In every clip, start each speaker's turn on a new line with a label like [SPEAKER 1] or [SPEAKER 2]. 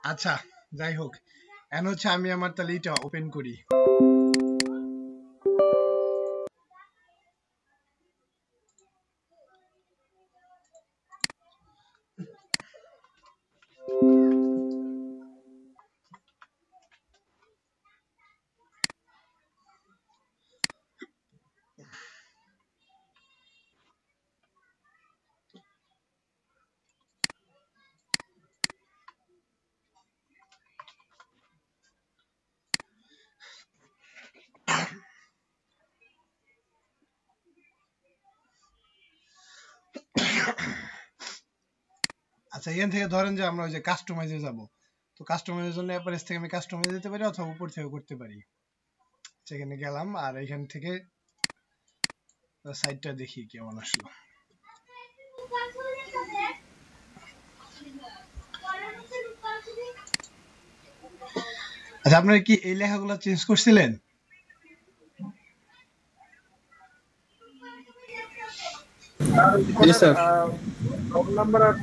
[SPEAKER 1] আচ্ছা, যাই হোক, এখন হচ্ছে আমি আমার তাহলে এটা ওপেন করি। আচ্ছা, এখান থেকে ধরেন যে আমরা ওই যে কাস্টমাইজে যাব, তো কাস্টমাইজের জন্য অ্যাপারেজ থেকে আমি কাস্টমাইজ দিতে পারি অথবা উপর থেকে করতে পারি। সেখানে গেলাম আর এখান থেকে সাইটটা দেখি কেমন আসলো। আচ্ছা, আপনারা কি এই লেখাগুলো চেঞ্জ করছিলেন?
[SPEAKER 2] জি স্যার।
[SPEAKER 3] রোল নাম্বার আর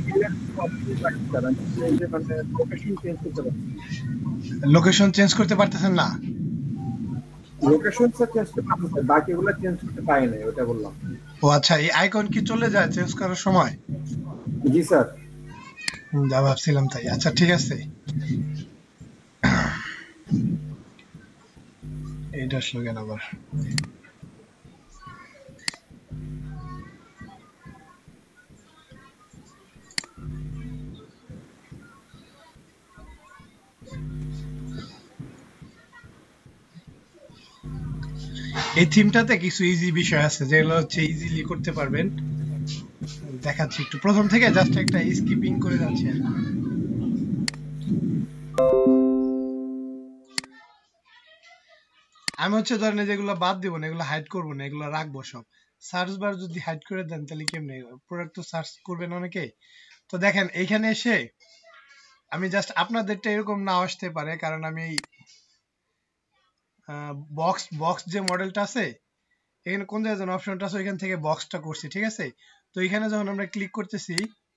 [SPEAKER 3] লোকেশন চেঞ্জ করতে পারছি।
[SPEAKER 1] লোকেশন চেঞ্জ করতে পারতেছেন না?
[SPEAKER 3] লোকেশন চেঞ্জ করতে পারছি, বাকিগুলো চেঞ্জ করতে পারি না, ওটা বললাম।
[SPEAKER 1] ও আচ্ছা, এই আইকন কি চলে যায় চেঞ্জ করার সময়?
[SPEAKER 3] জি স্যার।
[SPEAKER 1] যা ভাবছিলাম তাই। আচ্ছা, ঠিক আছে, এইটা আসলো কেন আবার? এই থিমটাতে কিছু ইজি বিষয় আছে যেগুলো হচ্ছে ইজিলি করতে পারবেন। দেখাচ্ছি একটু, প্রথম থেকে জাস্ট একটা স্কিপিং করে যাচ্ছি আর কি। আমি হচ্ছে ধরেন যেগুলো বাদ দিব না, এগুলো হাইড করবো না, এগুলো রাখবো সব। সার্চ বার যদি হাইড করে দেন তাহলে কেমনে প্রোডাক্ট তো সার্চ করবেন অনেকে। তো দেখেন এইখানে এসে আমি জাস্ট, আপনাদেরটা এরকম না আসতে পারে কারণ আমি বক্স বক্স যে মডেলটা আছে এখানে কোন জায়গায় যেন অপশনটা আছে, এখান থেকে বক্সটা করছি, ঠিক আছে। তো এখানে যখন আমরা ক্লিক করতেছি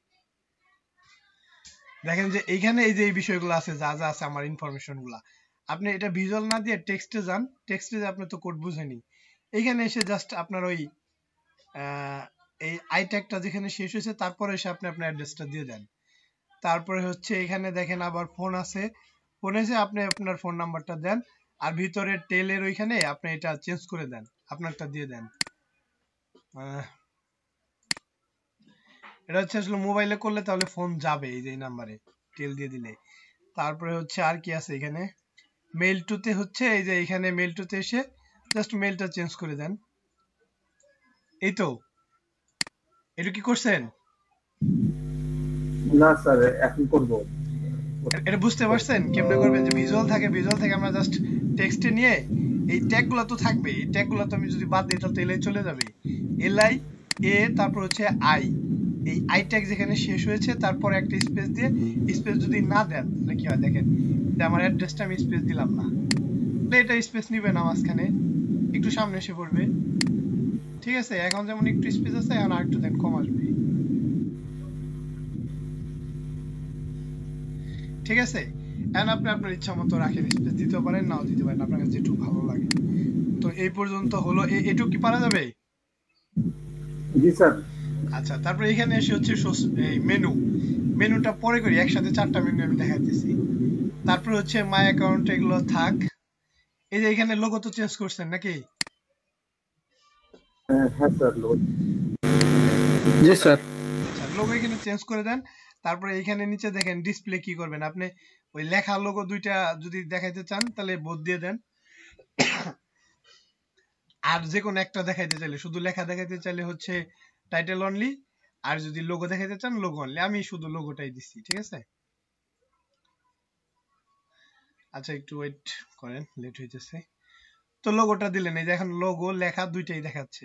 [SPEAKER 1] দেখেন যে এইখানে এই যে এই বিষয়গুলো আছে, যা যা আছে আমার ইনফরমেশন গুলা, আপনি এটা ভিজুয়াল না দিয়ে টেক্সটে যান। টেক্সটে যে আপনি তো কোড বুঝেনি, এইখানে এসে জাস্ট আপনার ওই এই আই ট্যাগটা যেখানে শেষ হয়েছে তারপরে এসে আপনি আপনার অ্যাড্রেসটা দিয়ে দেন। তারপরে হচ্ছে এখানে দেখেন আবার ফোন আছে, ফোনে এসে আপনি আপনার ফোন নাম্বারটা দেন, আর ভিতরে টেলের ওইখানে আপনি এটা চেঞ্জ করে দেন, আপনারটা দিয়ে দেন। এটা হচ্ছে আসলে মোবাইলে করলে তাহলে ফোন যাবে এই যে নাম্বারে টেল দিয়ে দিলে। তারপরে হচ্ছে আর কি আছে এখানে, মেল টুতে হচ্ছে এই যে এখানে মেল টুতে এসে জাস্ট মেলটা চেঞ্জ করে দেন। এই তো, এটা কি করছেন?
[SPEAKER 3] না স্যার, এখন করব।
[SPEAKER 1] এটা বুঝতে পারছেন কেমনে করবেন? যে ভিজুয়াল থাকে, ভিজুয়াল থেকে আমরা জাস্ট টেক্সটে নিয়ে এই ট্যাগগুলো তো থাকবে, এই ট্যাগগুলো তো আমি যদি বাদ দিই তাহলে তো এলআই চলে যাবে। এলআই এ তারপর হচ্ছে আই, এই আই ট্যাগ যেখানে শেষ হয়েছে তারপর একটা স্পেস দিয়ে, স্পেস যদি না দেন তাহলে কি হয় দেখেন, যে আমার অ্যাড্রেসটা আমি স্পেস দিলাম না, তাহলে এটা স্পেস নিবে না, মাঝখানে একটু সামনে এসে পড়বে। ঠিক আছে, এখন যেমন একটু স্পেস আছে, এখন আরেকটু দেন কম আসবে। ঠিক আছে, এখন আপনি আপনার ইচ্ছা মতো রাখেন, স্পেস দিতে পারেন নাও দিতে পারেন, আপনার কাছে যেটুকু ভালো লাগে। তো এই পর্যন্ত হলো, এটুকু কি পারা যাবে?
[SPEAKER 3] জি স্যার।
[SPEAKER 1] আচ্ছা, তারপরে এখানে এসে হচ্ছে এই মেনু, মেনুটা পরে করি, একসাথে 4টা মেনু আমি দেখাইতেছি। তারপরে হচ্ছে মাই অ্যাকাউন্ট, এগুলো থাক। এই যে এখানে লোগো তো চেঞ্জ করছেন নাকি?
[SPEAKER 3] হ্যাঁ স্যার।
[SPEAKER 2] জি স্যার।
[SPEAKER 1] আচ্ছা, লোগো এখানে চেঞ্জ করে দেন। তারপরে এইখানে নিচে দেখেন ডিসপ্লে কি করবেন আপনি, ওই লেখা লোগো দুইটা যদি দেখাইতে চান তাহলে বোথ দিয়ে দেন, আর যে কোনো একটা দেখাইতে চাইলে, শুধু লেখা দেখাইতে চাইলে হচ্ছে টাইটেল অনলি, আর যদি লোগো দেখাইতে চান লোগো অনলি। আমি শুধু লোগোটাই দিচ্ছি, ঠিক আছে। আচ্ছা, একটু ওয়েট করেন, লেট হইতেছে। তো লোগোটা দিলেন, এই যে এখন লোগো লেখা দুইটাই দেখাচ্ছে।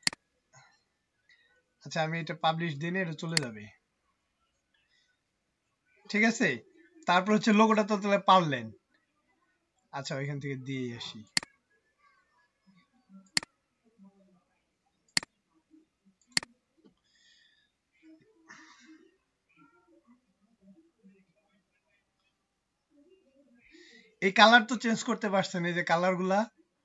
[SPEAKER 1] আচ্ছা, আমি এটা পাবলিশ দিনে এটা চলে যাবে, ঠিক আছে। তারপর হচ্ছে লোগোটা তো তাহলে পারলেন। আচ্ছা, ওইখান থেকে দিয়ে আসি। এই কালার তো চেঞ্জ করতে পারছেন, এই যে কালারগুলা,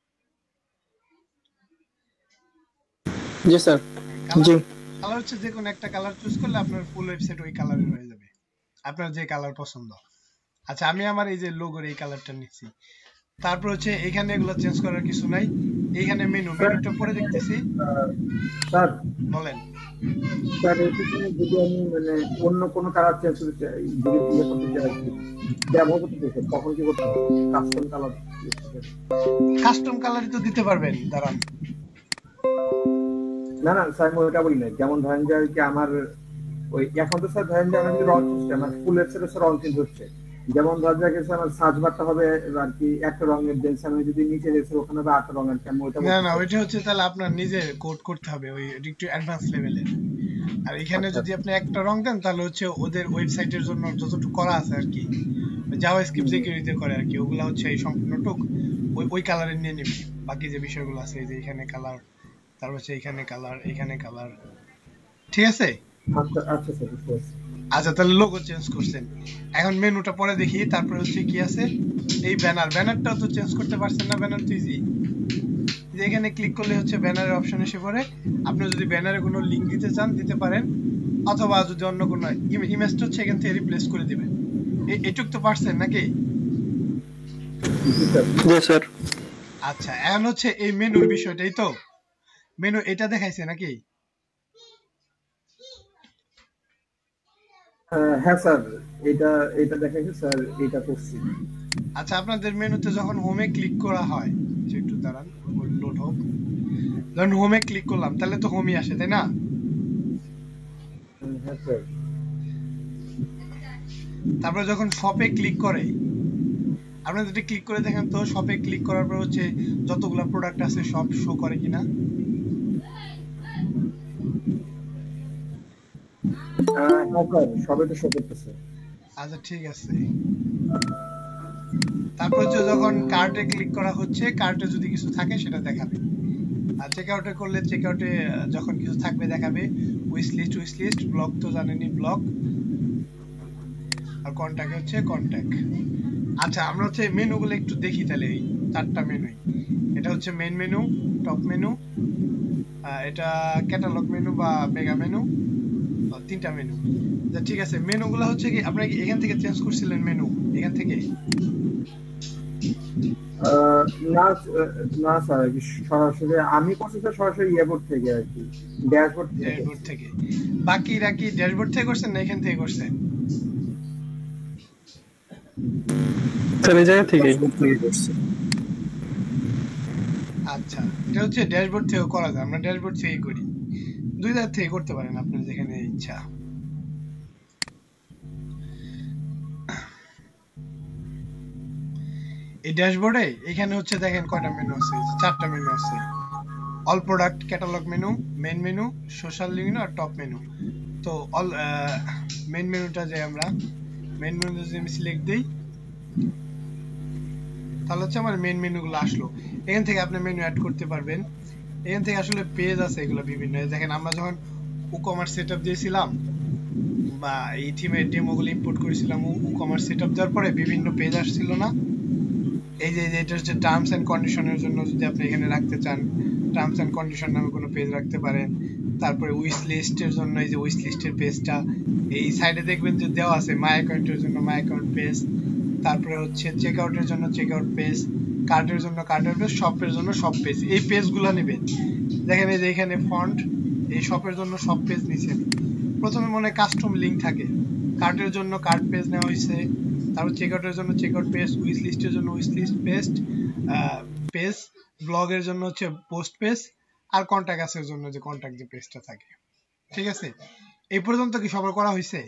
[SPEAKER 2] জি স্যার।
[SPEAKER 1] কালার
[SPEAKER 2] জি
[SPEAKER 1] কালার হচ্ছে যে কোনো একটা কালার চুজ করলে আপনার ফুল ওয়েবসাইট ওই কালারের হয়ে যাবে, আপনার যে কালার পছন্দ। আচ্ছা আমি আমার এই যে লোগোর এই কালারটা নিচ্ছি। তারপর হচ্ছে এখানে এগুলো চেঞ্জ করার কিছু নাই। এখানে
[SPEAKER 3] স্যার
[SPEAKER 1] মেনুটা পরে দেখতেছি।
[SPEAKER 3] স্যার
[SPEAKER 1] বলেন।
[SPEAKER 3] স্যার এখানে যদি আমি মানে অন্য কোনো কালার চেঞ্জ করতে চাই, যদি ইয়ে করতে চাই আর কি, ব্যবহার করতে চাই, তখন কি করতে হবে? Custom colour.
[SPEAKER 1] কাস্টম কালারই তো দিতে পারবেন, দাঁড়ান।
[SPEAKER 3] না না স্যার, আমি ওইটা বলি না। যেমন ধরেন যে আর কি আমার ওই এখন তো স্যার ধরেন যে আমার যদি রং চেঞ্জ আমার ফুল ওয়েবসাইটে রং চেঞ্জ হচ্ছে। যেমন ধরেন যে আমার সার্চ বারটা হবে আর কি একটা রঙের, দেন আমি যদি নিচে গেছি ওখানে হবে আরেকটা রঙের, আমি ওইটা
[SPEAKER 1] না
[SPEAKER 3] বলতে
[SPEAKER 1] না,
[SPEAKER 3] চাই।
[SPEAKER 1] ওইটা হচ্ছে তাহলে আপনার নিজে কোড করতে হবে, ওই একটু অ্যাডভান্স লেভেলের। আর এখানে
[SPEAKER 3] আচ্ছা
[SPEAKER 1] যদি আপনি একটা রং দেন তাহলে হচ্ছে ওদের ওয়েবসাইটের জন্য যতটুকু করা আছে আর কি, জাভাস্ক্রিপ্ট সিকিউরিটি করে আর কি, ওগুলা হচ্ছে এই সম্পূর্ণটুক ওই কালারে নিয়ে নেবে। বাকি যে বিষয়গুলো আছে, এই যে এখানে কালার, তারপর হচ্ছে এখানে কালার, এখানে কালার, ঠিক আছে।
[SPEAKER 3] আচ্ছা আচ্ছা স্যার, বুঝতে পারছি।
[SPEAKER 1] আচ্ছা তাহলে লোগো চেঞ্জ করছেন, এখন মেনুটা পরে দেখি। তারপরে হচ্ছে কি আছে, এই ব্যানারটাও তো চেঞ্জ করতে পারছেন না, ব্যানার তো ইজি। যে এখানে ক্লিক করলে হচ্ছে ব্যানারের অপশন এসে পড়ে। আপনি যদি ব্যানারে কোনো লিংক দিতে চান দিতে পারেন, অথবা যদি অন্য কোনো ইমেজটা হচ্ছে এখান থেকে রিপ্লেস করে দিবেন। এইটুক তো পারছেন নাকি?
[SPEAKER 3] জি স্যার।
[SPEAKER 2] জি স্যার।
[SPEAKER 1] আচ্ছা এখন হচ্ছে এই মেনুর বিষয়টাই তো, মেনু এটা দেখাইছে নাকি?
[SPEAKER 3] হ্যাঁ স্যার, এটা এটা দেখাইছে স্যার, এটা করছি।
[SPEAKER 1] আচ্ছা আপনাদের মেনুতে যখন হোমে ক্লিক করা হয়, একটু দাঁড়ান লোড হোক, যখন হোমে ক্লিক করলাম তাহলে তো হোমই আসে তাই না?
[SPEAKER 3] হ্যাঁ স্যার।
[SPEAKER 1] তারপরে যখন শপে ক্লিক করে, আপনি যদি ক্লিক করে দেখেন তো শপে ক্লিক করার পর হচ্ছে যতগুলো প্রোডাক্ট আছে সব শো করে কিনা।
[SPEAKER 3] হ্যাঁ স্যার, সবাই তো শো করতেছে।
[SPEAKER 1] আচ্ছা ঠিক আছে। তারপর হচ্ছে যখন কার্টে ক্লিক করা হচ্ছে, কার্টে যদি কিছু থাকে সেটা দেখাবে। আর চেক আউটে করলে চেক আউটে যখন কিছু থাকবে দেখাবে। উইশ লিস্ট, ব্লক তো জানেনই ব্লক, আর কন্টাক্ট হচ্ছে কন্টাক্ট। আচ্ছা আমরা হচ্ছে মেনুগুলো একটু দেখি তাহলে, এই চারটা মেনুই। এটা হচ্ছে মেইন মেনু, টপ মেনু, এটা ক্যাটালগ মেনু বা মেগা মেনু, তিনটা মেনু। ঠিক আছে, মেনুগুলো হচ্ছে কি আপনারা কি এখান থেকে চেঞ্জ করছিলেন মেনু এখান থেকে?
[SPEAKER 3] না না স্যার, সরাসরি আমি করছি স্যার, সরাসরি ইয়েবোর্ড থেকে আর কি, ড্যাশবোর্ড থেকে
[SPEAKER 1] ড্যাশবোর্ড
[SPEAKER 3] করছি।
[SPEAKER 1] থেকে। বাকিরা কি ড্যাশবোর্ড থেকে করছেন না এখান থেকে করছেন?
[SPEAKER 2] স্যার এই জায়গা থেকেই।
[SPEAKER 1] আচ্ছা এটা হচ্ছে ড্যাশবোর্ড থেকে করা যায়, আমরা ড্যাশবোর্ড থেকেই করি। দুই জায়গা থেকে করতে পারেন আপনার যেখানে ইচ্ছা। এই ড্যাশবোর্ডে এখানে হচ্ছে দেখেন কয়টা মেনু আছে, চারটা মেনু আছে। All product, catalogue menu, main menu, social menu আর টপ মেনু। তো অল মেন মেনুটা যে আমরা মেন মেনুতে যদি আমি সিলেক্ট দিই তাহলে হচ্ছে আমার মেন মেনুগুলো আসলো। এখান থেকে আপনি মেনু অ্যাড করতে পারবেন। এখান থেকে আসলে পেজ আছে এগুলো বিভিন্ন, দেখেন আমরা যখন ই-কমার্স সেটআপ দিয়েছিলাম বা এই থিমের ডেমোগুলো ইম্পোর্ট করেছিলাম, ই-কমার্স সেটআপ দেওয়ার পরে বিভিন্ন পেজ আসছিল না। এই যে এটা হচ্ছে টার্মস এন্ড কন্ডিশনের জন্য, যদি আপনি এখানে রাখতে চান টার্মস এন্ড কন্ডিশন নামে কোনো পেজ রাখতে পারেন। তারপরে উইশ লিস্টের জন্য এই যে উইশ লিস্টের পেজটা এই সাইডে দেখবেন যে দেওয়া আছে, মাই অ্যাকাউন্টের জন্য মাই অ্যাকাউন্ট পেজ, তারপরে হচ্ছে চেক আউটের জন্য চেক আউট পেজ, কার্ডের জন্য কার্ডের পেজ, শপের জন্য শপ পেজ। এই পেজগুলো নেবেন। দেখেন এই যে এখানে ফন্ট, এই শপের জন্য শপ পেজ নিছেন। প্রথমে মনে কাস্টম লিংক থাকে, কার্ডের জন্য কার্ড পেজ নেওয়া হয়েছে, তারপর চেক আউটের জন্য চেক আউট পেজ, উইশ লিস্টের জন্য উইশ লিস্ট পেজ, ব্লগের জন্য হচ্ছে পোস্ট পেজ, আর কন্টাক্ট আসার জন্য যে কন্টাক্ট যে পেজটা থাকে। ঠিক আছে, এই পর্যন্ত কি সবার করা হয়েছে?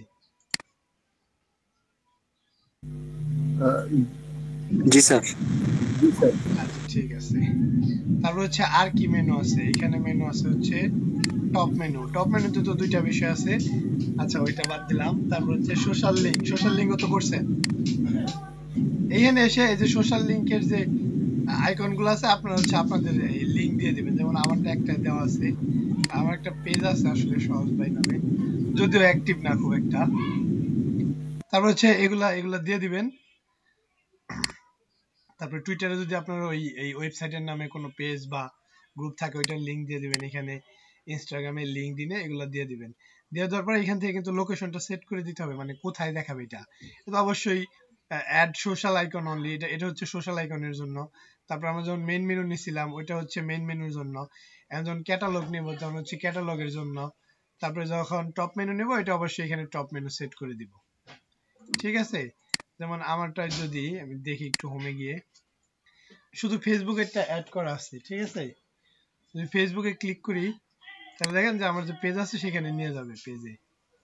[SPEAKER 2] জি স্যার।
[SPEAKER 3] জি স্যার।
[SPEAKER 1] আচ্ছা ঠিক আছে। তারপর হচ্ছে আর কি মেনু আছে, এখানে মেনু আছে হচ্ছে টপ মেনু। টপ মেনুতে তো দুইটা বিষয় আছে, আচ্ছা ওইটা বাদ দিলাম। তারপর হচ্ছে সোশ্যাল লিংক, সোশ্যাল লিংকও তো করছেন। এইখানে এসে এই যে সোশ্যাল লিংকের যে আইকন গুলো আছে আপনারা হচ্ছে আপনাদের এই লিংক দিয়ে দিবেন। যেমন আমারটা একটা দেওয়া আছে, আমার একটা পেজ আছে আসলে সহজ ভাই নামে, যদিও অ্যাক্টিভ না খুব একটা। তারপর হচ্ছে এগুলা এগুলা দিয়ে দিবেন। তারপরে টুইটারে যদি আপনার এই ওয়েবসাইটের নামে কোনো পেজ বা গ্রুপ থাকে ওইটার লিংক দিয়ে দিবেন, এখানে ইনস্টাগ্রামের লিংক দিনে এগুলো দিয়ে দিবেন। দিয়ে দেওয়ার পর এখান থেকে কিন্তু লোকেশনটা সেট করে দিতে হবে, মানে কোথায় দেখাবে এটা। তো অবশ্যই অ্যাড সোশ্যাল আইকন অনলি, এটা হচ্ছে সোশ্যাল আইকনের জন্য। তারপর আমরা যখন মেইন মেনু নিছিলাম ওইটা হচ্ছে মেইন মেনুর জন্য। এখন যখন ক্যাটালগ নেব তখন হচ্ছে ক্যাটালগের জন্য। তারপরে যখন টপ মেনু নেব এটা অবশ্যই এখানে টপ মেনু সেট করে দিব, ঠিক আছে। যেমন আমারটা যদি আমি দেখি একটু হোমে গিয়ে, শুধু ফেসবুকেরটা অ্যাড করা আছে, ঠিক আছে। যদি ফেসবুকে ক্লিক করি তাহলে দেখেন যে আমার যে পেজ আছে সেখানে নিয়ে যাবে পেজে।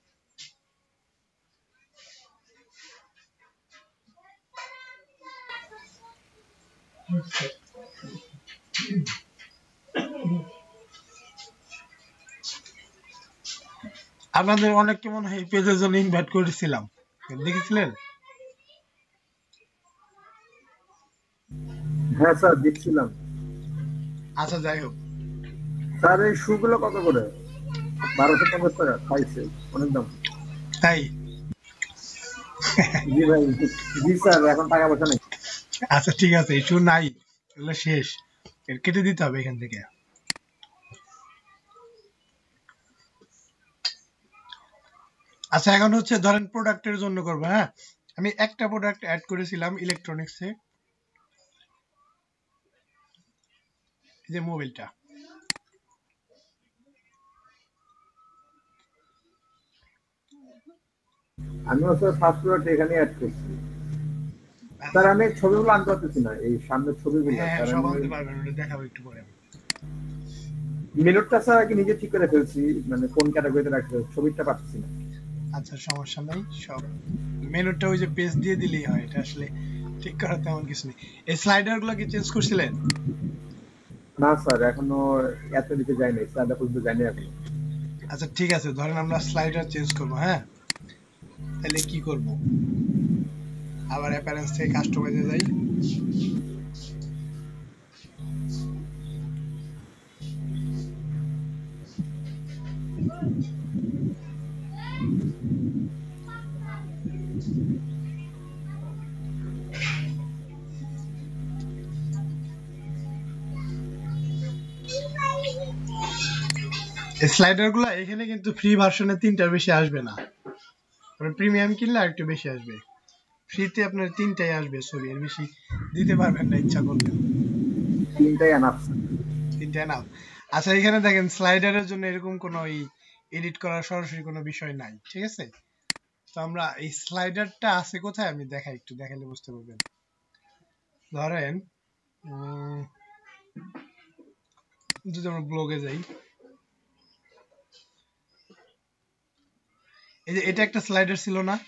[SPEAKER 1] আপনাদের অনেককে মনে হয় পেজের জন্য ইনভাইট করেছিলাম, দেখেছিলেন?
[SPEAKER 3] হ্যাঁ স্যার দেখছিলাম।
[SPEAKER 1] আচ্ছা যাই হোক,
[SPEAKER 3] স্যার এই শুগুলো কত করে? 1250 টাকা খাইছে, অনেক দাম।
[SPEAKER 1] তাই?
[SPEAKER 3] জি ভাই, জি স্যার, এখন টাকা পয়সা নেই।
[SPEAKER 1] আচ্ছা ঠিক আছে, ইস্যু নাই, এগুলো শেষ, এর কেটে দিতে হবে এখান থেকে। আচ্ছা এখন হচ্ছে ধরেন প্রোডাক্টের জন্য করবো, হ্যাঁ। আমি একটা প্রোডাক্ট অ্যাড করেছিলাম ইলেকট্রনিক্সে, এই যে মোবাইলটা।
[SPEAKER 3] আমি স্যার ফার্স্ট প্রোডাক্ট এখানে অ্যাড করছি। স্যার আমি ছবিগুলো আনতে পারতেছি না, এই সামনের ছবিগুলো।
[SPEAKER 1] হ্যাঁ হ্যাঁ, সব আনতে পারবেন, ওটা দেখাবো একটু পরে।
[SPEAKER 3] মেনুটা স্যার কি নিজে ঠিক করে ফেলছি, মানে কোন ক্যাটাগরিতে রাখতে হবে, ছবিটা পাচ্ছি না।
[SPEAKER 1] আচ্ছা সমস্যা নাই, সব মেনুটা ওই যে পেজ দিয়ে দিলেই হয়, এটা আসলে ঠিক করার তেমন কিছু নেই। এই স্লাইডার গুলো কি চেঞ্জ করছিলেন?
[SPEAKER 3] না স্যার, এখনো এত দিকে যায়নি, স্যার পর্যন্ত যায়নি এখনো।
[SPEAKER 1] আচ্ছা ঠিক আছে, ধরেন আমরা স্লাইডার চেঞ্জ করব, হ্যাঁ। তাহলে কি করব, আবার অ্যাপিয়ারেন্স থেকে কাস্টমাইজে যাই। স্লাইডার গুলো এখানে কিন্তু ফ্রি ভার্সনে 3টার বেশি আসবে না, প্রিমিয়াম কিনলে আরেকটু বেশি আসবে। ফ্রিতে আপনার 3টাই আসবে, সরি এর বেশি দিতে পারবেন না ইচ্ছা করলে।
[SPEAKER 3] 3টাই এনাফ।
[SPEAKER 1] 3টা এনাফ। আচ্ছা এখানে দেখেন স্লাইডারের জন্য এরকম কোনো এডিট করার সরাসরি কোনো বিষয় নাই, ঠিক আছে। তো আমরা এই স্লাইডারটা আছে কোথায় আমি দেখাই, একটু দেখালে বুঝতে পারবেন। ধরেন যদি আমরা ব্লগে যাই, এই যে এটা একটা স্লাইডার ছিল না?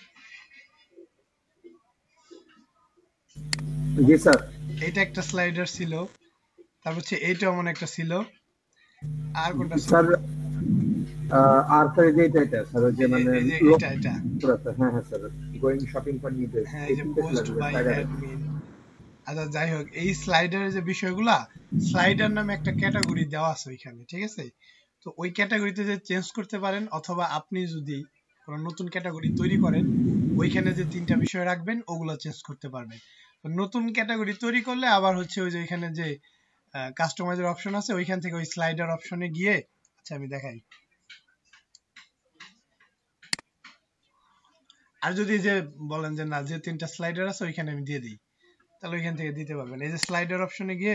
[SPEAKER 3] জি স্যার।
[SPEAKER 1] এটা একটা স্লাইডার ছিল, তারপর হচ্ছে এইটা এমন একটা ছিল, আর কোনটা ছিল?
[SPEAKER 3] স্যার আর স্যার এটা স্যার, যে মানে
[SPEAKER 1] এটা
[SPEAKER 3] হ্যাঁ হ্যাঁ sir, going shopping for new days,
[SPEAKER 1] হ্যাঁ, এই যে পোস্ট বাই অ্যাডমিন। আচ্ছা যাই হোক, এই স্লাইডারের যে বিষয়গুলা, স্লাইডার নামে একটা ক্যাটাগরি দেওয়া আছে ওইখানে, ঠিক আছে। তো ওই ক্যাটাগরিতে যে চেঞ্জ করতে পারেন, অথবা আপনি যদি কোনো নতুন ক্যাটাগরি তৈরি করেন ওইখানে যে 3টা বিষয় রাখবেন ওগুলো চেঞ্জ করতে পারবেন। তো নতুন ক্যাটাগরি তৈরি করলে আবার হচ্ছে ওই যে এখানে যে কাস্টমাইজের অপশন আছে ওইখান থেকে ওই স্লাইডার অপশনে গিয়ে, আচ্ছা আমি দেখাই। আর যদি যে বলেন যে না, যে 3টা স্লাইডার আছে ওইখানে আমি দিয়ে দিই, তাহলে ওইখান থেকে দিতে পারবেন। এই যে স্লাইডার অপশনে গিয়ে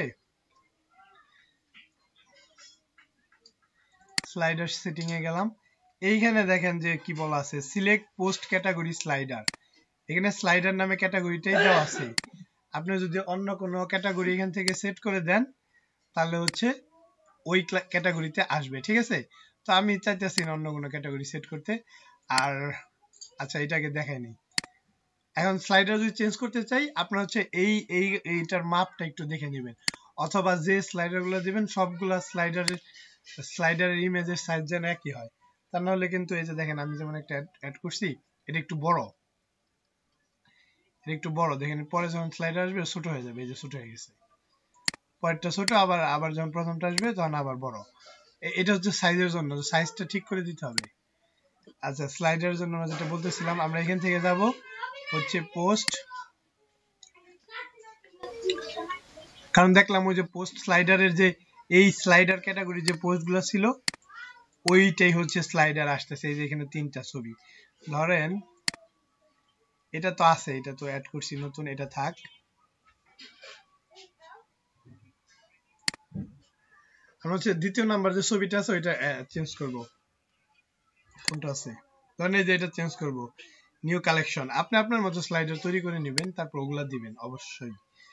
[SPEAKER 1] স্লাইডার সেটিং এ গেলাম, এইখানে দেখেন যে কি বলা আছে, সিলেক্ট পোস্ট ক্যাটাগরি স্লাইডার। এখানে স্লাইডার নামে ক্যাটাগরিটাই দেওয়া আছে। আপনি যদি অন্য কোনো ক্যাটাগরি এখান থেকে সেট করে দেন তাহলে হচ্ছে ওই ক্যাটাগরিতে আসবে, ঠিক আছে। তো আমি চাইতেছি না অন্য কোনো ক্যাটাগরি সেট করতে। আর আচ্ছা এটাকে দেখাই নেই। এখন স্লাইডার যদি চেঞ্জ করতে চাই আপনার হচ্ছে এইটার মাপটা একটু দেখে নেবেন, অথবা যে স্লাইডার গুলো দিবেন সবগুলা স্লাইডারের ইমেজের সাইজ যেন একই হয়। তা নাহলে কিন্তু এই যে দেখেন আমি যেমন একটা অ্যাড করছি, এটা একটু বড়, দেখেন পরে যখন স্লাইডার আসবে ছোট হয়ে যাবে, এই যে ছোট হয়ে গেছে, পরেরটা ছোট, আবার যখন প্রথমটা আসবে তখন আবার বড়। এটা হচ্ছে সাইজের জন্য, সাইজটা ঠিক করে দিতে হবে। আচ্ছা স্লাইডারের জন্য আমরা যেটা বলতেছিলাম, আমরা এখান থেকে যাব হচ্ছে পোস্ট কারণ দেখলাম ওই যে পোস্ট স্লাইডারের যে এই স্লাইডার ক্যাটাগরি যে পোস্টগুলো ছিল ওইটাই হচ্ছে স্লাইডার আসতেছে। এই যে এখানে 3টা ছবি, ধরেন এটা তো আছে, এটা তো অ্যাড করছি নতুন, এটা থাক। আমরা হচ্ছে দ্বিতীয় নাম্বার যে ছবিটা আছে ওইটা চেঞ্জ করব। কোনটা আছে, ধরেন এই যে এটা চেঞ্জ করব, নিউ কালেকশন। আপনি আপনার মতো স্লাইডার তৈরি করে নেবেন, তারপর ওগুলা দিবেন অবশ্যই।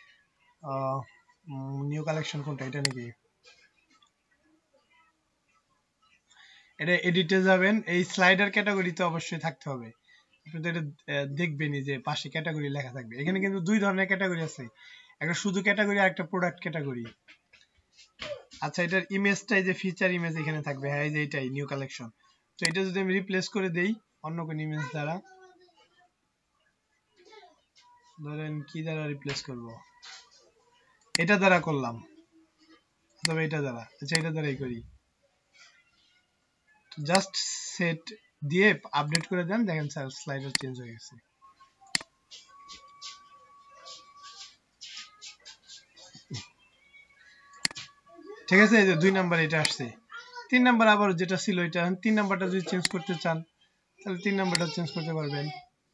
[SPEAKER 1] নিউ কালেকশন কোনটা, এটা নাকি? এটা এডিটে যাবেন, এই স্লাইডার ক্যাটাগরিতে অবশ্যই থাকতে হবে। আপনি তো এটা দেখবেনই যে পাশে ক্যাটাগরি লেখা থাকবে। এখানে কিন্তু দুই ধরনের ক্যাটাগরি আছে, একটা শুধু ক্যাটাগরি আর একটা প্রোডাক্ট ক্যাটাগরি। আচ্ছা, এটার ইমেজটা এই যে ফিচার ইমেজ এখানে থাকবে। হ্যাঁ, এই যে এটাই নিউ কালেকশন। তো এটা যদি আমি রিপ্লেস করে দেই অন্য কোন ইমেজ দ্বারা, ধরেন কি দ্বারা রিপ্লেস করব, এটা দ্বারা করলাম তবে এটা দ্বারা, আচ্ছা এটা দ্বারাই করি। জাস্ট সেট দিয়ে আপডেট করে দেন, দেখেন স্যার স্লাইডার চেঞ্জ হয়ে গেছে। ঠিক আছে, এই যে 2 নাম্বার এটা আসছে। 3 নাম্বার আবার যেটা ছিল এটা, 3 নাম্বারটা যদি চেঞ্জ করতে চান তাহলে 3 নাম্বারটা চেঞ্জ করতে পারবেন।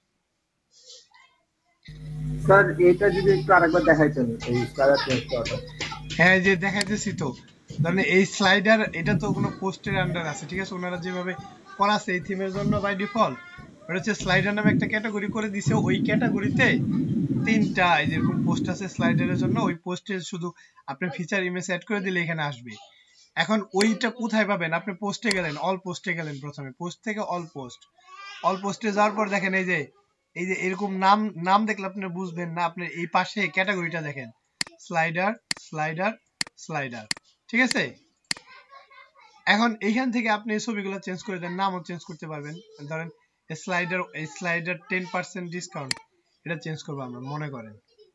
[SPEAKER 3] স্যার এটা যদি একটু আরেকবার দেখাইতেন এই স্লাইডার চেঞ্জ করাটা।
[SPEAKER 1] হ্যাঁ, যে দেখাইতেছি তো, ধরেন এই স্লাইডার এটা তো কোনো পোস্টের আন্ডার আছে, ঠিক আছে? ওনারা যেভাবে করা আছে এই থিমের জন্য বাই ডিফল্ট এটা হচ্ছে স্লাইডার নামে একটা ক্যাটাগরি করে দিছে। ওই ক্যাটাগরিতে 3টা এই যেরকম পোস্ট আছে স্লাইডারের জন্য, ওই পোস্টে শুধু আপনি ফিচার ইমেজ অ্যাড করে দিলে এখানে আসবে। এখন ওইটা কোথায় পাবেন? আপনি পোস্টে গেলেন, অল পোস্টে গেলেন, প্রথমে পোস্ট থেকে অল পোস্ট, অল পোস্টে যাওয়ার পর দেখেন এই যে এরকম নাম নাম দেখলে আপনি বুঝবেন না। আপনি এই পাশে ক্যাটাগরিটা দেখেন, স্লাইডার স্লাইডার স্লাইডার, ঠিক আছে? এখন এইখান থেকে আপনি এই ছবিগুলো চেঞ্জ করে দেন, নামও চেঞ্জ করতে পারবেন। ধরেন স্লাইডার 10% ডিসকাউন্ট, এটা চেঞ্জ করবো আমরা, মনে করেন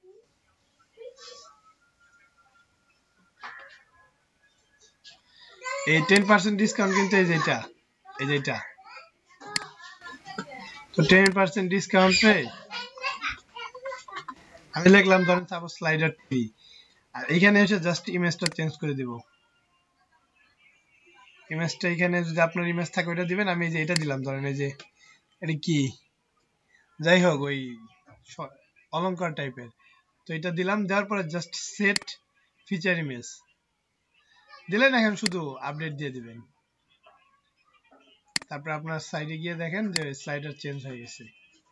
[SPEAKER 1] এই 10% ডিসকাউন্ট কিন্তু এই যেটা, এই যেটা। তো 10% ডিসকাউন্টে আমি লিখলাম ধরেন সাপোজ স্লাইডার 3, আর এখানে এসে জাস্ট ইমেজটা চেঞ্জ করে দিব। ইমেজটা এখানে যদি আপনার ইমেজ থাকে ওটা দিবেন, আমি এই যে এটা দিলাম, ধরেন এই যে এটা কি যাই হোক ওই অলংকার টাইপের, তো এটা দিলাম। দেওয়ার পরে জাস্ট সেট ফিচার ইমেজ দিলেন, এখন শুধু আপডেট দিয়ে দিবেন। তারপর আপনার সাইডে গিয়ে দেখেন যে স্লাইডার চেঞ্জ হয়ে গেছে।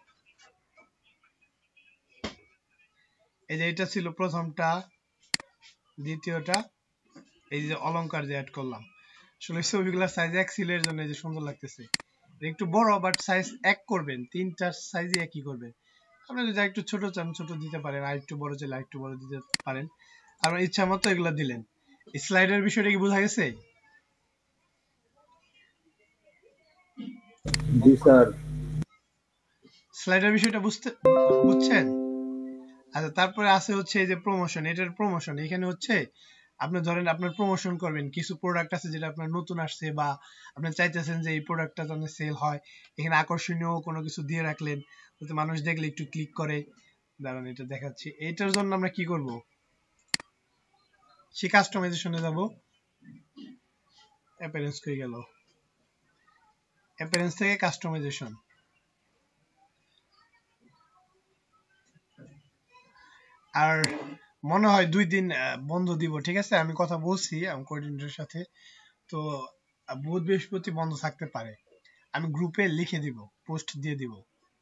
[SPEAKER 1] এই যে এটা ছিল প্রথমটা, দ্বিতীয়টা, এই যে অলংকার যে অ্যাড করলাম। আসলে ছবিগুলোর সাইজ এক ছিল এর জন্য যে সুন্দর লাগতেছে। একটু বড় বাট সাইজ এক করবেন, 3টার সাইজই একই করবেন। আপনি যদি একটু ছোট চান ছোট দিতে পারেন, আর একটু বড় চাইলে একটু বড় দিতে পারেন, আপনার ইচ্ছা মতো এগুলো দিলেন। স্লাইডার বিষয়টা কি বোঝা গেছে?
[SPEAKER 3] জি স্যার।
[SPEAKER 1] স্লাইডার বিষয়টা বুঝছেন? আচ্ছা, তারপরে আছে হচ্ছে এই যে প্রমোশন, এটার প্রমোশন। এখানে হচ্ছে আপনি ধরেন আপনার প্রমোশন করবেন, কিছু প্রোডাক্ট আছে যেটা আপনার নতুন আসছে বা আপনি চাইতেছেন যে এই প্রোডাক্টটা যেন সেল হয়, এখানে আকর্ষণীয় কোনো কিছু দিয়ে রাখলেন যাতে মানুষ দেখলে একটু ক্লিক করে। দাঁড়ান এটা দেখাচ্ছি। এইটার জন্য আমরা কি করব, সে কাস্টমাইজেশনে যাব। অ্যাপিয়ারেন্স কই গেল? অ্যাপিয়ারেন্স থেকে কাস্টমাইজেশন, আর মনে হয় 2 দিন বন্ধ দিব, ঠিক আছে? আমি কথা বলছি আমি কোঅর্ডিনেটরের সাথে, তো বুধ বৃহস্পতি বন্ধ থাকতে পারে। আমি গ্রুপে লিখে দিব, পোস্ট দিয়ে দিব।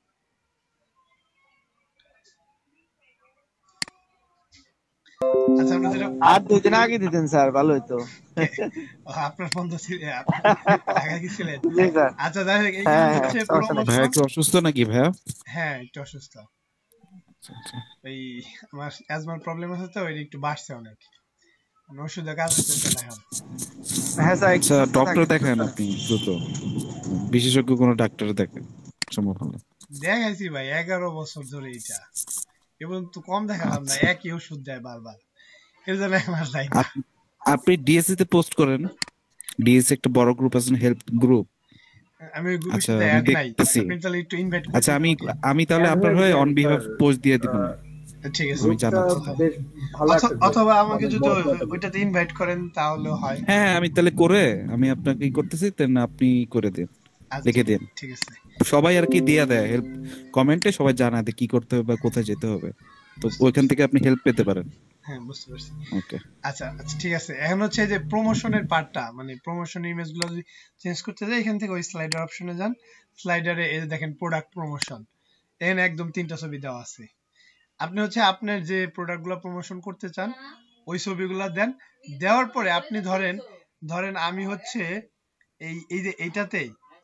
[SPEAKER 1] আচ্ছা, আমরা যেটা
[SPEAKER 4] আর 2 দিন আগে দিতেন স্যার, ভালো হতো।
[SPEAKER 1] আপনার বন্ধ ছিল, ঢাকা গেছিলেন?
[SPEAKER 4] জি স্যার।
[SPEAKER 1] আচ্ছা, যাই হোক, এইখানে
[SPEAKER 4] হ্যাঁ,
[SPEAKER 1] হচ্ছে
[SPEAKER 4] সমস্যা নাই।
[SPEAKER 5] ভাইয়া
[SPEAKER 1] প্রমোশন।
[SPEAKER 5] কি অসুস্থ নাকি ভাইয়া?
[SPEAKER 1] হ্যাঁ, একটু অসুস্থ। এই আমার অ্যাজমার প্রবলেম আছে তো, ওই একটু বাড়ছে অনেক, ওষুধে কাজ হচ্ছে না এখন।
[SPEAKER 4] হ্যাঁ স্যার,
[SPEAKER 5] আচ্ছা, ডক্টর দেখান আপনি দ্রুত, বিশেষজ্ঞ কোনো ডাক্তার দেখেন সম্ভব হলে।
[SPEAKER 1] দেখাইছি ভাই 11 বছর ধরে এটা, এবং তো কম দেখালাম না, একই ওষুধ দেয় বারবার, এর জন্য আমার যাই না।
[SPEAKER 5] আপনি ডিএসসি তে পোস্ট করেন, ডিএসসি একটা বড় গ্রুপ আছে, হেল্প গ্রুপ।
[SPEAKER 1] আমি ওই গ্রুপের
[SPEAKER 5] আচ্ছা,
[SPEAKER 1] সাথে
[SPEAKER 5] আমি
[SPEAKER 1] অ্যাড নাই,
[SPEAKER 5] দেখতেছি।
[SPEAKER 1] আপনি তাহলে একটু ইনভাইট করে
[SPEAKER 5] আচ্ছা,
[SPEAKER 1] দিন আমাকে।
[SPEAKER 5] আমি তাহলে
[SPEAKER 3] Add
[SPEAKER 5] আপনার
[SPEAKER 3] হয়ে
[SPEAKER 5] হয়ে
[SPEAKER 3] যায়,
[SPEAKER 5] অন বিহাফ
[SPEAKER 3] স্যার।
[SPEAKER 5] পোস্ট দিয়ে দিব না।
[SPEAKER 1] ঠিক আছে
[SPEAKER 5] আমি
[SPEAKER 3] গ্রুপটা
[SPEAKER 5] জানাচ্ছি।
[SPEAKER 3] বেশ ভালো একটা গ্রুপ,
[SPEAKER 1] অথবা আমাকে
[SPEAKER 3] অনেক
[SPEAKER 1] যদি
[SPEAKER 3] বড় একটা গ্রুপ।
[SPEAKER 1] ওইটাতে ইনভাইট করেন তাহলেও হয়।
[SPEAKER 5] হ্যাঁ আমি তাহলে আমি আপনাকে করতেছি, দেন আপনি করে দিন,
[SPEAKER 1] আচ্ছা
[SPEAKER 5] লিখে দিন।
[SPEAKER 1] ঠিক আছে।
[SPEAKER 5] সবাই আর কি দিয়া দেয় হেল্প, কমেন্টে সবাই জানায় দেয় কি করতে হবে বা কোথায় যেতে হবে, তো
[SPEAKER 1] বুঝতে
[SPEAKER 5] ওইখান
[SPEAKER 1] পারছি।
[SPEAKER 5] থেকে আপনি হেল্প পেতে পারেন।
[SPEAKER 1] হ্যাঁ বুঝতে পারছি।
[SPEAKER 5] ওকে।
[SPEAKER 1] আচ্ছা আচ্ছা ঠিক আছে, এখন হচ্ছে যে প্রমোশনের পার্টটা, মানে প্রমোশন ইমেজ গুলো যদি চেঞ্জ করতে যাই, এখান থেকে ওই স্লাইডার অপশনে যান। স্লাইডারে এই যে দেখেন প্রোডাক্ট প্রমোশন, এখানে একদম 3টা ছবি দেওয়া আছে। আপনি হচ্ছে আপনার যে প্রোডাক্ট গুলো প্রমোশন করতে চান ওই ছবিগুলো দেন। দেওয়ার পরে আপনি ধরেন ধরেন আমি হচ্ছে এই এই যে এইটাতে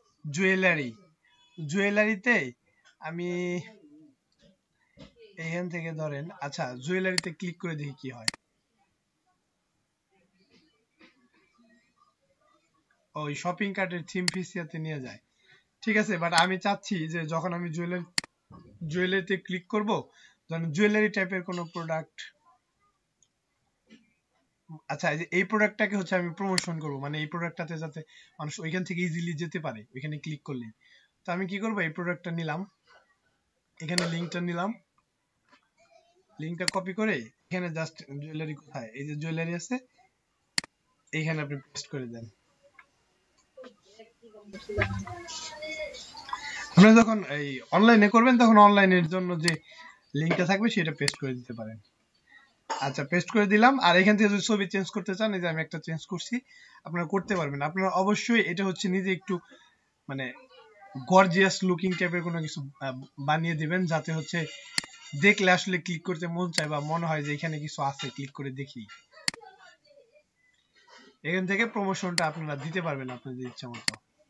[SPEAKER 1] জুয়েলারিতে আমি এখান থেকে ধরেন, আচ্ছা জুয়েলারিতে ক্লিক করে দেখি কি হয়। ওই শপিং কার্টের থিম ফিসিয়াতে নিয়ে যায়, ঠিক আছে। বাট আমি চাচ্ছি যে যখন আমি জুয়েলারিতে ক্লিক করব, ধরেন জুয়েলারি টাইপের কোনো প্রোডাক্ট, আচ্ছা এই প্রোডাক্টটাকে হচ্ছে আমি প্রমোশন করব, মানে এই প্রোডাক্টটাতে যাতে মানুষ ওইখান থেকে ইজিলি যেতে পারে ওইখানে ক্লিক করলে। তো আমি কি করব, এই প্রোডাক্টটা নিলাম, এখানে লিংকটা নিলাম, লিংকটা কপি করে এখানে জাস্ট জুয়েলারি কোথায়, এই যে জুয়েলারি আছে এইখানে আপনি পেস্ট করে দেন। আপনি যখন এই অনলাইনে করবেন তখন অনলাইনের জন্য যে লিংকটা থাকবে সেটা পেস্ট করে দিতে পারেন। আচ্ছা পেস্ট করে দিলাম। আর এখান থেকে যদি ছবি চেঞ্জ করতে চান, এই যে আমি একটা চেঞ্জ করছি, আপনারা করতে পারবেন। আপনারা অবশ্যই এটা হচ্ছে নিজে একটু মানে গর্জিয়াস লুকিং টাইপের কোনো কিছু বানিয়ে দিবেন, যাতে হচ্ছে দেখলে আসলে ক্লিক করতে মন চায় বা মনে হয় যে এখানে কিছু আছে, ক্লিক করে দেখি। এখান থেকে প্রমোশনটা আপনারা দিতে পারবেন আপনাদের ইচ্ছা মতো।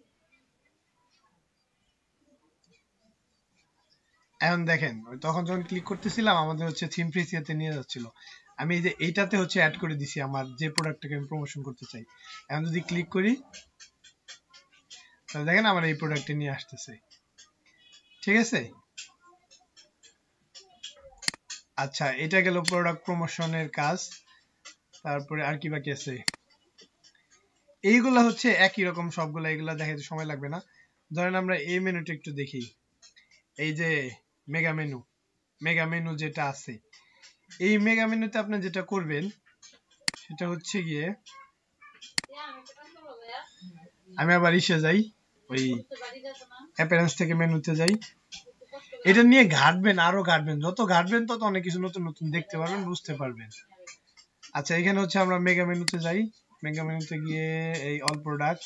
[SPEAKER 1] এখন দেখেন তখন যখন ক্লিক করতেছিলাম আমাদের হচ্ছে থিম প্রিসিয়াতে নিয়ে যাচ্ছিল। আমি এই যে এইটাতে হচ্ছে অ্যাড করে দিছি আমার যে প্রোডাক্টটাকে আমি প্রমোশন করতে চাই। এখন যদি ক্লিক করি তাহলে দেখেন আমার এই প্রোডাক্টে নিয়ে আসতেছে, ঠিক আছে। আচ্ছা এটা গেল প্রোডাক্ট প্রমোশনের কাজ। তারপরে আর কি বাকি আছে, এইগুলা হচ্ছে একই রকম সবগুলা, এগুলা দেখাতে সময় লাগবে না। ধরেন আমরা এই মেনুটা একটু দেখি, এই যে মেগা মেনু যেটা আছে, এই মেগা মেনুতে আপনি যেটা করবেন সেটা হচ্ছে গিয়ে, আমি আবার ইসে যাই, ওই অ্যাপিয়ারেন্স থেকে মেনুতে যাই। এটা নিয়ে ঘাটবেন, আরো ঘাটবেন, যত ঘাটবেন তত অনেক কিছু নতুন নতুন দেখতে পারবেন, বুঝতে পারবেন। আচ্ছা এখানে হচ্ছে আমরা মেগা মেনুতে যাই, মেগা মেনুতে গিয়ে এই অল প্রোডাক্ট,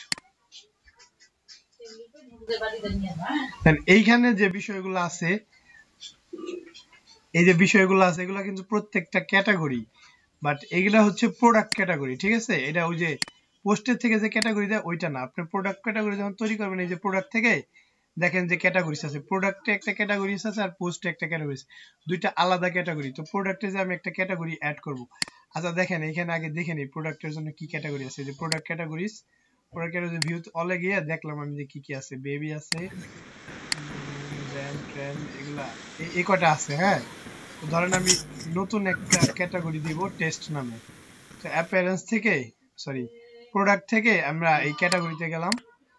[SPEAKER 1] এইখানে যে বিষয়গুলো আছে, এই যে বিষয়গুলো আছে এগুলো কিন্তু প্রত্যেকটা ক্যাটাগরি, বাট এগুলা হচ্ছে প্রোডাক্ট ক্যাটাগরি, ঠিক আছে। এটা ওই যে পোস্টের থেকে যে ক্যাটাগরি দেয় ওইটা না, আপনি প্রোডাক্ট ক্যাটাগরি যখন তৈরি করবেন, এই যে প্রোডাক্ট থেকে দেখেন যে ক্যাটাগরিজ আছে, প্রোডাক্টে একটা ক্যাটাগরিজ আছে আর পোস্টে একটা ক্যাটাগরিজ, দুইটা আলাদা ক্যাটাগরি। তো প্রোডাক্টে যে আমি একটা ক্যাটাগরি অ্যাড করব, আচ্ছা দেখেন এখানে আগে দেখে নিই প্রোডাক্টের জন্য কি ক্যাটাগরি আছে। যে product categories, product category view অলে গিয়ে দেখলাম আমি যে কি কি আছে, বেবি আছে, ব্র্যান্ড ট্রেন্ড, এগুলা এই কটা আছে। হ্যাঁ তো ধরেন আমি নতুন একটা ক্যাটাগরি দিব টেস্ট নামে। তো অ্যাপিয়ারেন্স থেকে, সরি প্রোডাক্ট থেকে আমরা এই ক্যাটাগরিতে গেলাম,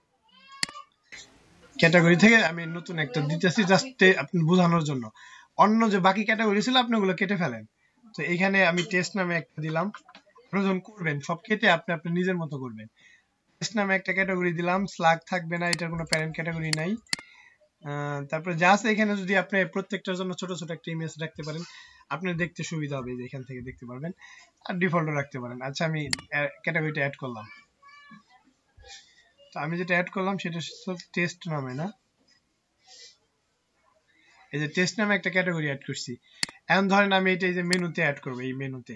[SPEAKER 1] ক্যাটাগরি থেকে আমি নতুন একটা দিতেছি জাস্ট আপনি বোঝানোর জন্য। অন্য যে বাকি ক্যাটাগরি ছিল আপনি ওগুলো কেটে ফেলেন। তো এখানে আমি টেস্ট নামে একটা দিলাম। আপনি যখন করবেন সব কেটে আপনি আপনার নিজের মতো করবেন। টেস্ট নামে একটা ক্যাটাগরি দিলাম, স্লাগ থাকবে না, এটার কোনো প্যারেন্ট ক্যাটাগরি নাই। তারপরে যা আছে এখানে যদি আপনি প্রত্যেকটার জন্য ছোট ছোট একটা ইমেজ রাখতে পারেন আপনার দেখতে সুবিধা হবে, যে এখান থেকে দেখতে পারবেন। আর ডিফল্টও রাখতে পারেন। আচ্ছা আমি ক্যাটাগরিটা অ্যাড করলাম। তো আমি যেটা অ্যাড করলাম সেটা টেস্ট নামে, না এই যে টেস্ট নামে একটা ক্যাটাগরি অ্যাড করছি। এখন ধরেন আমি এটা এই যে মেনুতে অ্যাড করব, এই মেনুতে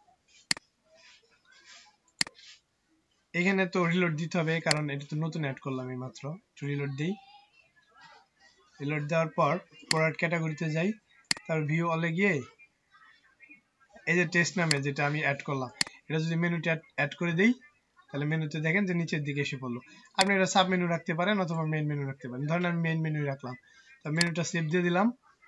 [SPEAKER 1] এখানে তো রিলোড দিতে হবে কারণ এটা তো নতুন অ্যাড করলাম এই মাত্র। একটু রিলোড দিই, রিলোড দেওয়ার পর প্রোডাক্ট ক্যাটাগরিতে যাই, তার ভিউ অলে গিয়ে এই যে টেস্ট নামে যেটা আমি অ্যাড করলাম এটা যদি মেনুতে অ্যাড করে দেই তাহলে মেনুতে দেখেন যে নিচের দিকে এসে পড়লো। আপনি এটা সাব মেনু রাখতে পারেন অথবা মেইন মেনু রাখতে পারেন। ধরেন আমি মেইন মেনু রাখলাম, তো মেনুটা সেভ দিয়ে দিলাম।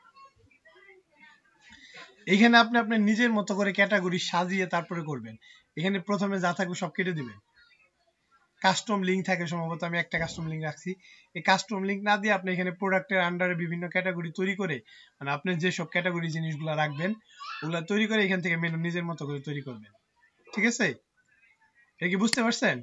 [SPEAKER 1] এখানে আপনি আপনার নিজের মতো করে ক্যাটাগরি সাজিয়ে তারপরে করবেন। এখানে প্রথমে যা থাকবে সব কেটে দিবেন। কাস্টম লিংক থাকে, সম্ভবত আমি একটা কাস্টম লিংক রাখছি। এই কাস্টম লিংক না দিয়ে আপনি এখানে প্রোডাক্টের আন্ডারে বিভিন্ন ক্যাটাগরি তৈরি করে, মানে আপনি যেসব ক্যাটাগরি জিনিসগুলো রাখবেন ওগুলা তৈরি করে এখান থেকে মেনু নিজের মতো করে তৈরি করবেন। ঠিক আছে, এটা কি বুঝতে পারছেন?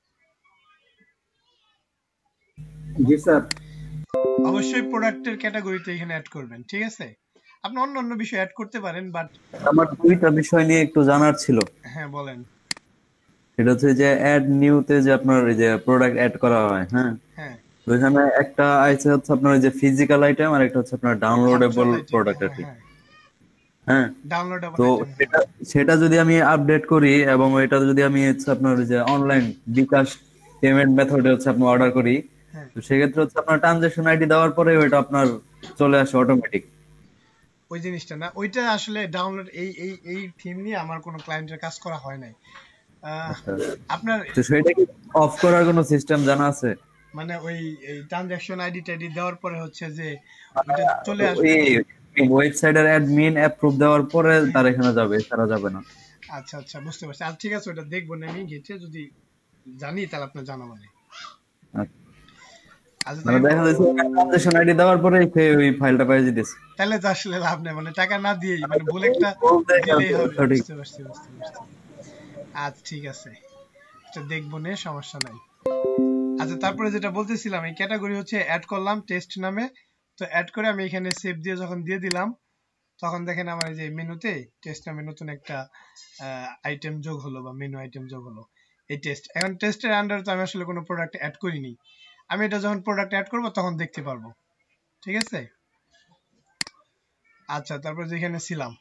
[SPEAKER 3] জি স্যার।
[SPEAKER 1] অবশ্যই প্রোডাক্টের ক্যাটাগরিতে এখানে অ্যাড করবেন। ঠিক আছে, আপনি অন্য অন্য বিষয় অ্যাড করতে পারেন, বাট
[SPEAKER 6] আমার দুইটা বিষয় নিয়ে একটু জানার ছিল।
[SPEAKER 1] হ্যাঁ বলেন।
[SPEAKER 6] সেটা হচ্ছে যে অ্যাড নিউতে যে আপনার এই যে প্রোডাক্ট অ্যাড করা হয়, হ্যাঁ,
[SPEAKER 1] হ্যাঁ,
[SPEAKER 6] তো এখানে একটা আছে হচ্ছে আপনার ওই যে ফিজিক্যাল আইটেম আর একটা হচ্ছে আপনার ডাউনলোডেবল প্রোডাক্ট আর কি, হ্যাঁ।
[SPEAKER 1] ডাউনলোডেবল
[SPEAKER 6] তো
[SPEAKER 1] আইটেম।
[SPEAKER 6] সেটা যদি আমি আপডেট করি এবং এটা যদি আমি হচ্ছে আপনার ওই যে অনলাইন বিকাশ পেমেন্ট মেথডে হচ্ছে আপনি অর্ডার করি,
[SPEAKER 1] হ্যাঁ,
[SPEAKER 6] তো সেক্ষেত্রে হচ্ছে আপনার ট্রানজাকশন আইডি দেওয়ার পরে ওইটা আপনার চলে আসে অটোমেটিক।
[SPEAKER 1] ওই জিনিসটা না, ওইটা আসলে ডাউনলোড এই থিম নিয়ে আমার কোনো ক্লায়েন্টের কাজ করা হয় নাই। আপনার
[SPEAKER 6] তো সেটা কি অফ করার কোনো সিস্টেম জানা আছে?
[SPEAKER 1] মানে ওই ট্রানজাকশন আইডি টাইডি দেওয়ার পরে হচ্ছে যে ওইটা চলে আসবে।
[SPEAKER 6] ওই ওয়েবসাইটের অ্যাডমিন অ্যাপ্রুভ দেওয়ার পরে তার এখানে যাবে, এছাড়া যাবে না।
[SPEAKER 1] আচ্ছা আচ্ছা, বুঝতে পারছি। আর ঠিক আছে, ওটা দেখবো না আমি গেটে, যদি জানি তাহলে আপনার জানাবো না। আচ্ছা,
[SPEAKER 6] মানে দেখা যাচ্ছে ট্রানজাকশন আইডি দেওয়ার পরে ওই ফাইলটা পেয়ে যেতেছে।
[SPEAKER 1] তাহলে তো আসলে লাভ নেই, মানে টাকা না দিয়েই মানে বলে একটা দিলেই হবে। বুঝতে পারছি। আচ্ছা ঠিক আছে, এটা দেখবো না, সমস্যা নাই। আচ্ছা, তারপরে যেটা বলতেছিলাম, এই ক্যাটাগরি হচ্ছে অ্যাড করলাম টেস্ট নামে। তো অ্যাড করে আমি এখানে সেভ দিয়ে যখন দিয়ে দিলাম, তখন দেখেন আমার এই যে মেনুতে টেস্ট নামে নতুন একটা আইটেম যোগ হলো, বা মেনু আইটেম যোগ হলো, এই টেস্ট। এখন টেস্টের আন্ডারে তো আমি আসলে কোনো প্রোডাক্ট অ্যাড করিনি। আমি এটা যখন প্রোডাক্ট অ্যাড করব তখন দেখতে পারবো। ঠিক আছে, আচ্ছা, তারপর যেখানে ছিলাম,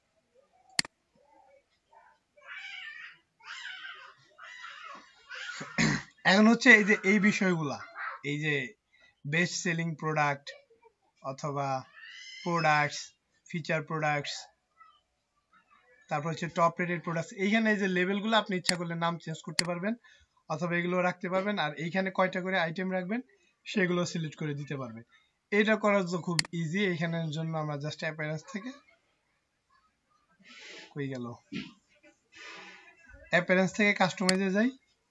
[SPEAKER 1] এখন হচ্ছে এই যে এই বিষয়গুলা, এই যে বেস্ট সেলিং প্রোডাক্ট অথবা প্রোডাক্টস, ফিচার প্রোডাক্টস, তারপর হচ্ছে টপ রেটেড প্রোডাক্টস, এইখানে এই যে লেভেলগুলো আপনি ইচ্ছা করলে নাম চেঞ্জ করতে পারবেন অথবা এগুলো রাখতে পারবেন। আর এইখানে কয়টা করে আইটেম রাখবেন সেগুলো সিলেক্ট করে দিতে পারবেন। এটা করার তো খুব ইজি। এইখানের জন্য আমরা জাস্ট অ্যাপিয়ারেন্স থেকে কই গেল, অ্যাপিয়ারেন্স থেকে কাস্টমাইজে যাই।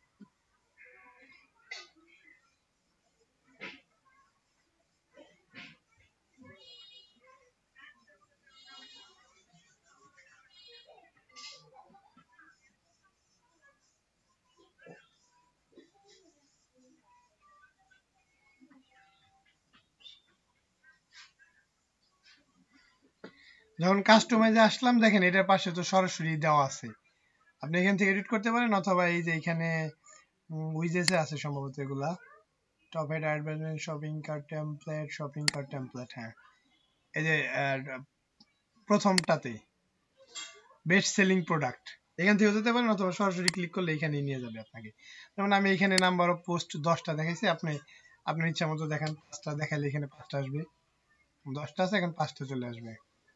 [SPEAKER 1] যখন কাস্টমাইজে আসলাম, দেখেন এটার পাশে তো সরাসরি দেওয়া আছে, আপনি এখান থেকে এডিট করতে পারেন, অথবা এই যে এখানে উইজেসে আছে সম্ভবত এগুলা, top head advertisement, shopping cart template, হ্যাঁ, এই যে প্রথমটাতে বেস্ট সেলিং প্রোডাক্ট, এখান থেকে যেতে পারেন, অথবা সরাসরি ক্লিক করলে এখানেই নিয়ে যাবে আপনাকে। যেমন আমি এখানে নাম্বার অফ পোস্ট 10টা দেখাইছি, আপনি আপনার ইচ্ছা মতো দেখান, 5টা দেখালে এখানে 5টা আসবে, 10টা আছে এখন 5টা চলে আসবে।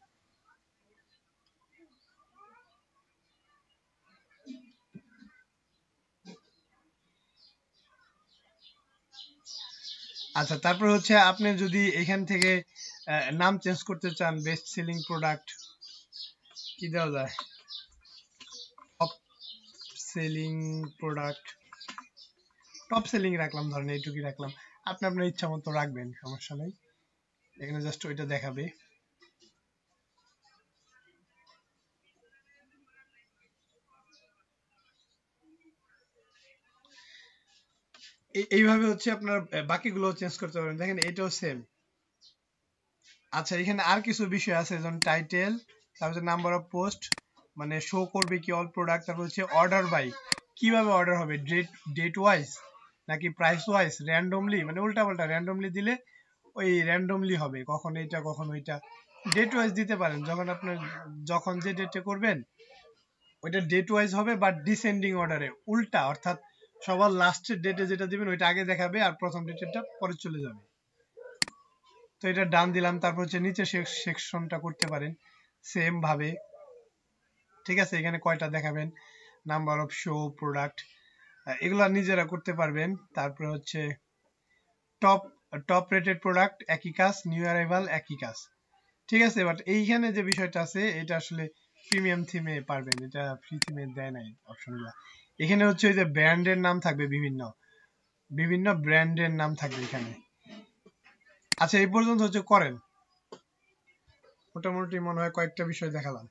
[SPEAKER 1] আচ্ছা, তারপর হচ্ছে আপনি যদি এখান থেকে নাম চেঞ্জ করতে চান, বেস্ট সেলিং প্রোডাক্ট কি দেওয়া যায়, top selling product, top selling রাখলাম, ধরেন এইটুকুই রাখলাম, আপনি আপনার ইচ্ছা মতো রাখবেন, সমস্যা নেই। এখানে জাস্ট ওইটা দেখাবে। এইভাবে হচ্ছে আপনার বাকিগুলো চেঞ্জ করতে পারবেন। দেখেন এটাও সেম। আচ্ছা, এখানে আর কিছু বিষয় আছে, যেমন টাইটেল, তারপর নাম্বার অফ পোস্ট, মানে শো করবে কি অল প্রোডাক্ট, তারপর হচ্ছে অর্ডার বাই, কিভাবে অর্ডার হবে, ডেট ওয়াইজ নাকি প্রাইস ওয়াইজ, র্যান্ডমলি, মানে উল্টাপাল্টা র্যান্ডমলি দিলে ওই র্যান্ডমলি হবে, কখন এইটা কখন ওইটা। ডেট ওয়াইজ দিতে পারেন, যখন আপনার যখন যে ডেটে করবেন ওইটা ডেট ওয়াইজ হবে, বাট ডিসেন্ডিং অর্ডারে, উল্টা, অর্থাৎ সবার লাস্টের ডেটে যেটা দিবেন ওইটা আগে দেখাবে আর প্রথম ডেটেরটা পরে চলে যাবে। তো এটা ডান দিলাম। তারপর হচ্ছে নিচে সেকশনটা করতে পারেন সেম ভাবে। ঠিক আছে, এখানে কয়টা দেখাবেন, নাম্বার অফ শো প্রোডাক্ট, এগুলা নিজেরা করতে পারবেন। তারপরে হচ্ছে টপ রেটেড প্রোডাক্ট একই কাজ, নিউ অ্যারাইভাল একই কাজ। ঠিক আছে, বাট এইখানে যে বিষয়টা আছে এটা আসলে প্রিমিয়াম থিমে পারবেন, এটা ফ্রি থিমে দেয় নাই অপশনগুলো। এখানে হচ্ছে ওই যে ব্র্যান্ডের নাম থাকবে বিভিন্ন, বিভিন্ন ব্র্যান্ডের নাম থাকবে এখানে। আচ্ছা এই পর্যন্ত হচ্ছে করেন, মোটামুটি মনে হয় কয়েকটা বিষয় দেখালাম।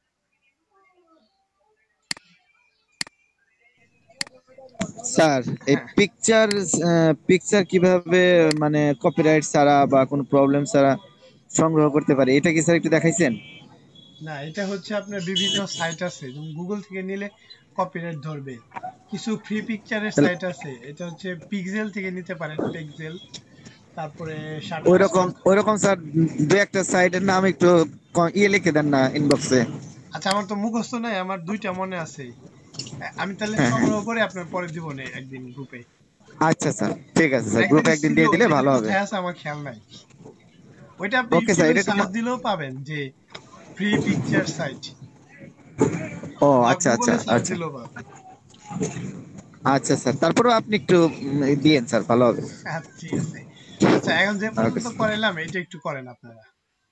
[SPEAKER 4] স্যার এই
[SPEAKER 1] হ্যাঁ
[SPEAKER 4] পিকচার কিভাবে মানে কপিরাইট ছাড়া বা কোনো প্রবলেম ছাড়া সংগ্রহ করতে পারি, এটা কি স্যার একটু দেখাইছেন?
[SPEAKER 1] না, এটা হচ্ছে আপনার বিভিন্ন সাইট আছে, যেমন গুগল থেকে নিলে কপিরাইট ধরবে। কিছু ফ্রি পিকচারের
[SPEAKER 4] তাহলে
[SPEAKER 1] সাইট আছে, এটা হচ্ছে পিক্সেল থেকে নিতে পারেন, পিক্সেল, তারপরে
[SPEAKER 4] ওইরকম স্যার দু একটা সাইটের নাম একটু লিখে দেন না ইনবক্সে।
[SPEAKER 1] আচ্ছা আমার তো মুখস্থ নাই, আমার দুইটা মনে আছে। আমি তাহলে
[SPEAKER 4] হ্যাঁ হ্যাঁ,
[SPEAKER 1] সংগ্রহ করে আপনার পরে দিব নে একদিন গ্রুপে।
[SPEAKER 4] আচ্ছা স্যার, ঠিক আছে স্যার,
[SPEAKER 1] একদিন
[SPEAKER 4] গ্রুপে একদিন
[SPEAKER 1] ছিল,
[SPEAKER 4] দিয়ে দিলে
[SPEAKER 1] ওইটা
[SPEAKER 4] ভালো হবে।
[SPEAKER 1] কোথায় আছে আমার খেয়াল নাই। ওইটা আপনি
[SPEAKER 4] ওকে স্যার,
[SPEAKER 1] ইউটিউবে
[SPEAKER 4] এটা একটু
[SPEAKER 1] সার্চ দিলেও পাবেন যে ফ্রি পিকচার সাইট,
[SPEAKER 4] ও
[SPEAKER 1] বা
[SPEAKER 4] আচ্ছা আচ্ছা
[SPEAKER 1] গুগলে সার্চ
[SPEAKER 4] আচ্ছা
[SPEAKER 1] দিলেও পাবেন।
[SPEAKER 4] আচ্ছা স্যার, তারপরেও আপনি একটু দিয়েন স্যার, ভালো হবে।
[SPEAKER 1] আচ্ছা ঠিক আছে। আচ্ছা এখন যে
[SPEAKER 4] ওকে
[SPEAKER 1] পর্যন্ত
[SPEAKER 4] স্যার।
[SPEAKER 1] করাইলাম এটা একটু করেন আপনারা।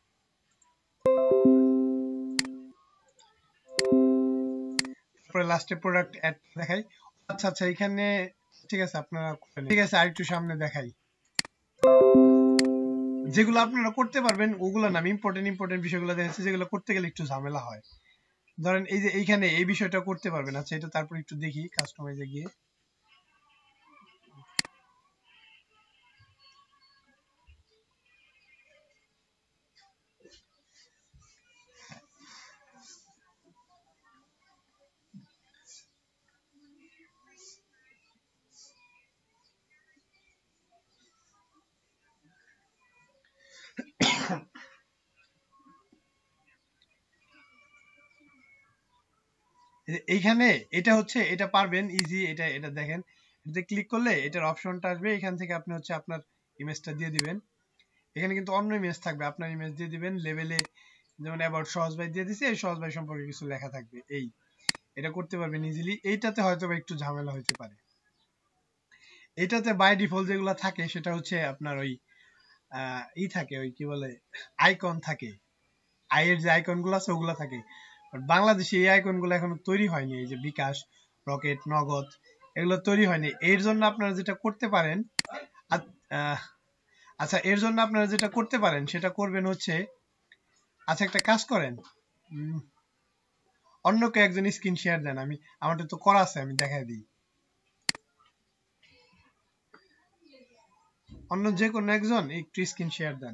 [SPEAKER 1] তারপরে লাস্টে প্রোডাক্ট অ্যাড দেখাই। আচ্ছা আচ্ছা এখানে ঠিক আছে আপনারা করেন। ঠিক আছে আরেকটু সামনে দেখাই, যেগুলো আপনারা করতে পারবেন ওগুলো নাম ইম্পর্টেন্ট বিষয়গুলো দেখাচ্ছে, যেগুলো করতে গেলে একটু ঝামেলা হয়। ধরেন এই যে এইখানে এই বিষয়টা করতে পারবেন। আচ্ছা এটা তারপর একটু দেখি কাস্টমাইজে গিয়ে। এইখানে এটা হচ্ছে, এটা পারবেন ইজি, এটা এটা দেখেন, এটাতে ক্লিক করলে এটার অপশনটা আসবে, এখান থেকে আপনি হচ্ছে আপনার ইমেজটা দিয়ে দিবেন। এখানে কিন্তু অন্য ইমেজ থাকবে, আপনার ইমেজ দিয়ে দিবেন। লেভেলে যেমন অ্যাবাউট সহজ ভাই দিয়ে দিছি, এই সহজ ভাই সম্পর্কে কিছু লেখা থাকবে। এটা করতে পারবেন ইজিলি। এইটাতে হয়তো বা একটু ঝামেলা হতে পারে। এটাতে বাই ডিফল্ট যেগুলো থাকে সেটা হচ্ছে আপনার ওই থাকে, ওই কি বলে আইকন থাকে, আইয়ের যে আইকন গুলো আছে ওগুলো থাকে। বাট বাংলাদেশে এই আইকন গুলো এখনো তৈরি হয়নি, এই যে বিকাশ, রকেট, নগদ, এগুলো তৈরি হয়নি। এর জন্য আপনারা যেটা করতে পারেন, আচ্ছা এর জন্য আপনারা যেটা করতে পারেন সেটা করবেন হচ্ছে, আচ্ছা একটা কাজ করেন, অন্যকে একজন স্ক্রিন শেয়ার দেন, আমি আমারটা তো করা আছে, আমি দেখাই দিই। অন্য যে কোনো একজন একটু স্ক্রিন শেয়ার দেন।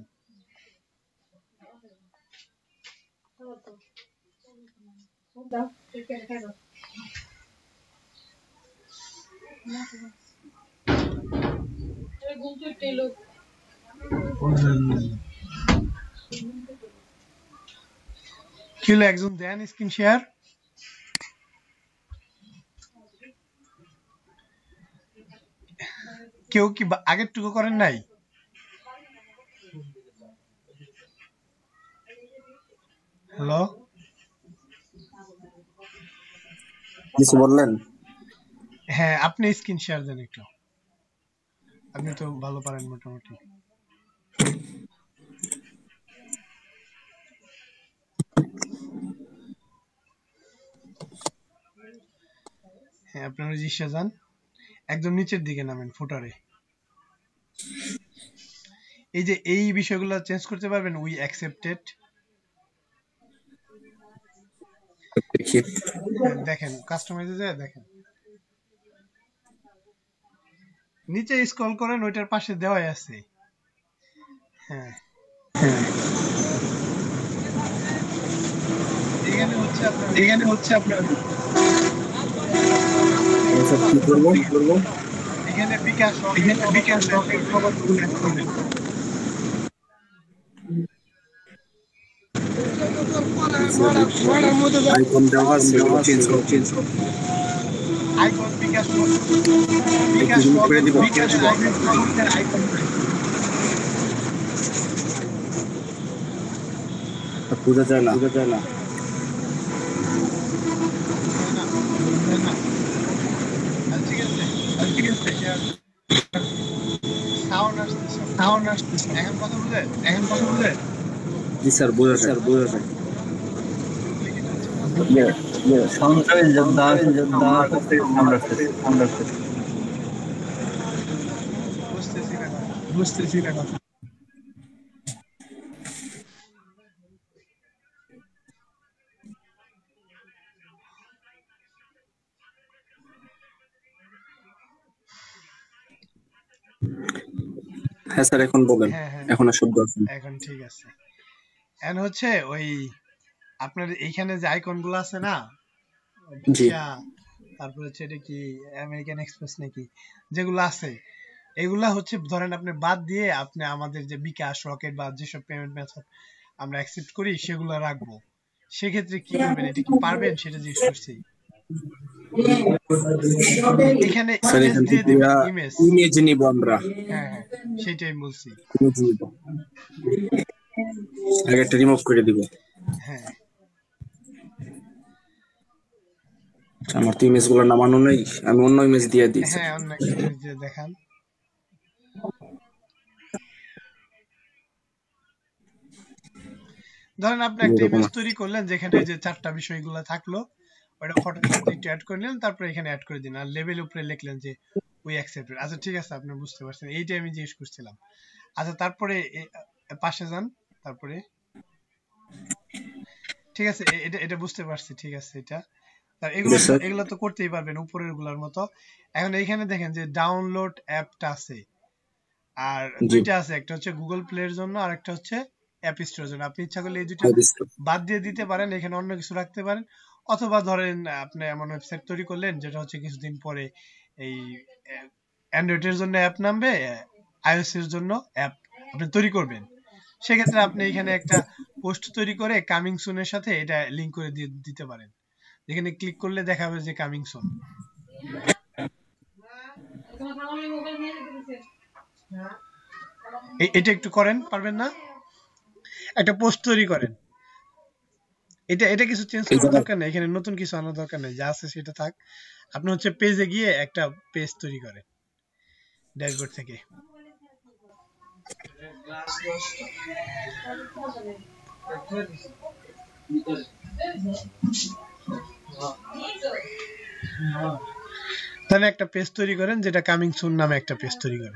[SPEAKER 1] কি হলো, একজন দেন স্ক্রিন শেয়ার। কেউ কি আগের টুকু করেন নাই? হ্যালো,
[SPEAKER 2] কিছু বললেন?
[SPEAKER 1] হ্যাঁ আপনি স্ক্রিন শেয়ার দেন একটু, আপনি তো ভালো পারেন মোটামুটি। হ্যাঁ আপনার রেজিস্টার যান, একদম নিচের দিকে নামেন ফুটারে। এই যে এই বিষয়গুলো চেঞ্জ করতে পারবেন, উই অ্যাকসেপ্টেড, দেখেন কাস্টমাইজে যায়, দেখেন নিচে স্ক্রল করেন, ওইটার পাশে দেওয়াই আছে। হ্যাঁ এখানে হচ্ছে আপনার
[SPEAKER 2] কি করবো?
[SPEAKER 1] এখানে বিকাশ রকেট খবর করবেন।
[SPEAKER 2] আইকন দেওয়া আছে, চেঞ্জ করো।
[SPEAKER 1] আইকন বিকাশ
[SPEAKER 2] করে দিব।
[SPEAKER 1] আইকন
[SPEAKER 2] বোঝা যায় না।
[SPEAKER 1] ঠিক আছে সাউন্ড আসছে, এখন কথা বুঝে।
[SPEAKER 2] জি স্যার, বোঝা যায়।
[SPEAKER 6] সঞ্চয় যোদ্ধা আমার কাছে সাউন্ড আসছে।
[SPEAKER 1] বুঝতেছি না কথা।
[SPEAKER 2] হ্যাঁ স্যার, এখন বলেন।
[SPEAKER 1] হ্যাঁ হ্যাঁ
[SPEAKER 2] এখন আর শব্দ আছে না।
[SPEAKER 1] এখন ঠিক আছে। এখন হচ্ছে ওই আপনার এইখানে যে আইকন গুলো আছে না,
[SPEAKER 2] জি।
[SPEAKER 1] ভিসা, তারপর হচ্ছে এটা কি আমেরিকান এক্সপ্রেস নাকি, যেগুলো আছে এগুলা হচ্ছে ধরেন আপনি বাদ দিয়ে আপনি আমাদের যে বিকাশ, রকেট বা যেসব পেমেন্ট মেথড আমরা অ্যাকসেপ্ট করি সেগুলো রাখবো। সেক্ষেত্রে কি করবেন, এটা কি পারবেন সেটা জিজ্ঞেস করছি। এখানে
[SPEAKER 2] স্যার
[SPEAKER 1] ইমেজ
[SPEAKER 2] এখান
[SPEAKER 1] দিয়ে
[SPEAKER 2] থেকে
[SPEAKER 1] দিবেন, ইমেজ।
[SPEAKER 2] ইমেজ নিব আমরা।
[SPEAKER 1] হ্যাঁ হ্যাঁ সেটাই আমি বলছি।
[SPEAKER 2] ইমেজ নিব, আগে একটা রিমুভ করে দিব।
[SPEAKER 1] হ্যাঁ
[SPEAKER 2] আমার তো ইমেজ গুলো নামানো নেই, আমি অন্য ইমেজ দিয়ে দিই স্যার।
[SPEAKER 1] হ্যাঁ অন্য একটা ইমেজ দিয়ে দেখান। ধরেন আপনি একটা
[SPEAKER 2] এরকম
[SPEAKER 1] ইমেজ তৈরি করলেন যেখানে এই যে চারটা বিষয়গুলো থাকলো, ওটা ফটোর সাথে একটু অ্যাড করে নিলেন, তারপরে এখানে অ্যাড করে দিন, আর লেভেল উপরে লিখলেন যে উই অ্যাকসেপ্টেড। আচ্ছা ঠিক আছে, আপনি বুঝতে পারছেন, এইটাই আমি জিজ্ঞেস করছিলাম। আচ্ছা তারপরে পাশে যান, তারপরে ঠিক আছে, এটা এটা বুঝতে পারছি, ঠিক আছে। এটা এগুলো তো
[SPEAKER 2] স্যার।
[SPEAKER 1] এগুলো তো করতেই পারবেন উপরের গুলার মতো। এখন এইখানে দেখেন যে ডাউনলোড অ্যাপটা আছে, আর
[SPEAKER 2] জি,
[SPEAKER 1] দুইটা আছে, একটা হচ্ছে গুগল প্লে এর জন্য আর একটা হচ্ছে অ্যাপ স্টোরের জন্য। আপনি ইচ্ছা করলে এই দুইটা বাদ দিয়ে দিতে পারেন, এখানে অন্য কিছু রাখতে পারেন। অথবা ধরেন আপনি এমন ওয়েবসাইট তৈরি করলেন যেটা হচ্ছে কিছুদিন পরে এই অ্যান্ড্রয়েড এর জন্য অ্যাপ নামবে, আইওএস এর জন্য অ্যাপ আপনি তৈরি করবেন। সেক্ষেত্রে আপনি এখানে একটা পোস্ট তৈরি করে কামিং সুন এর সাথে এটা লিংক করে দিয়ে দিতে পারেন। এখানে ক্লিক করলে দেখাবে যে কামিং সুন। এটা একটু করেন, পারবেন না? একটা পোস্ট তৈরি করেন, এটা এটা কিছু চেঞ্জ
[SPEAKER 2] এই
[SPEAKER 1] করার
[SPEAKER 2] জায়গায়
[SPEAKER 1] দরকার নেই, এখানে নতুন কিছু আনার দরকার নেই, যা আছে সেটা থাক। আপনি হচ্ছে পেজে গিয়ে একটা পেজ তৈরি করেন ড্যাশবোর্ড থেকে। তাহলে একটা পেজ তৈরি করেন, যেটা কামিং সুন নামে একটা পেজ তৈরি করেন।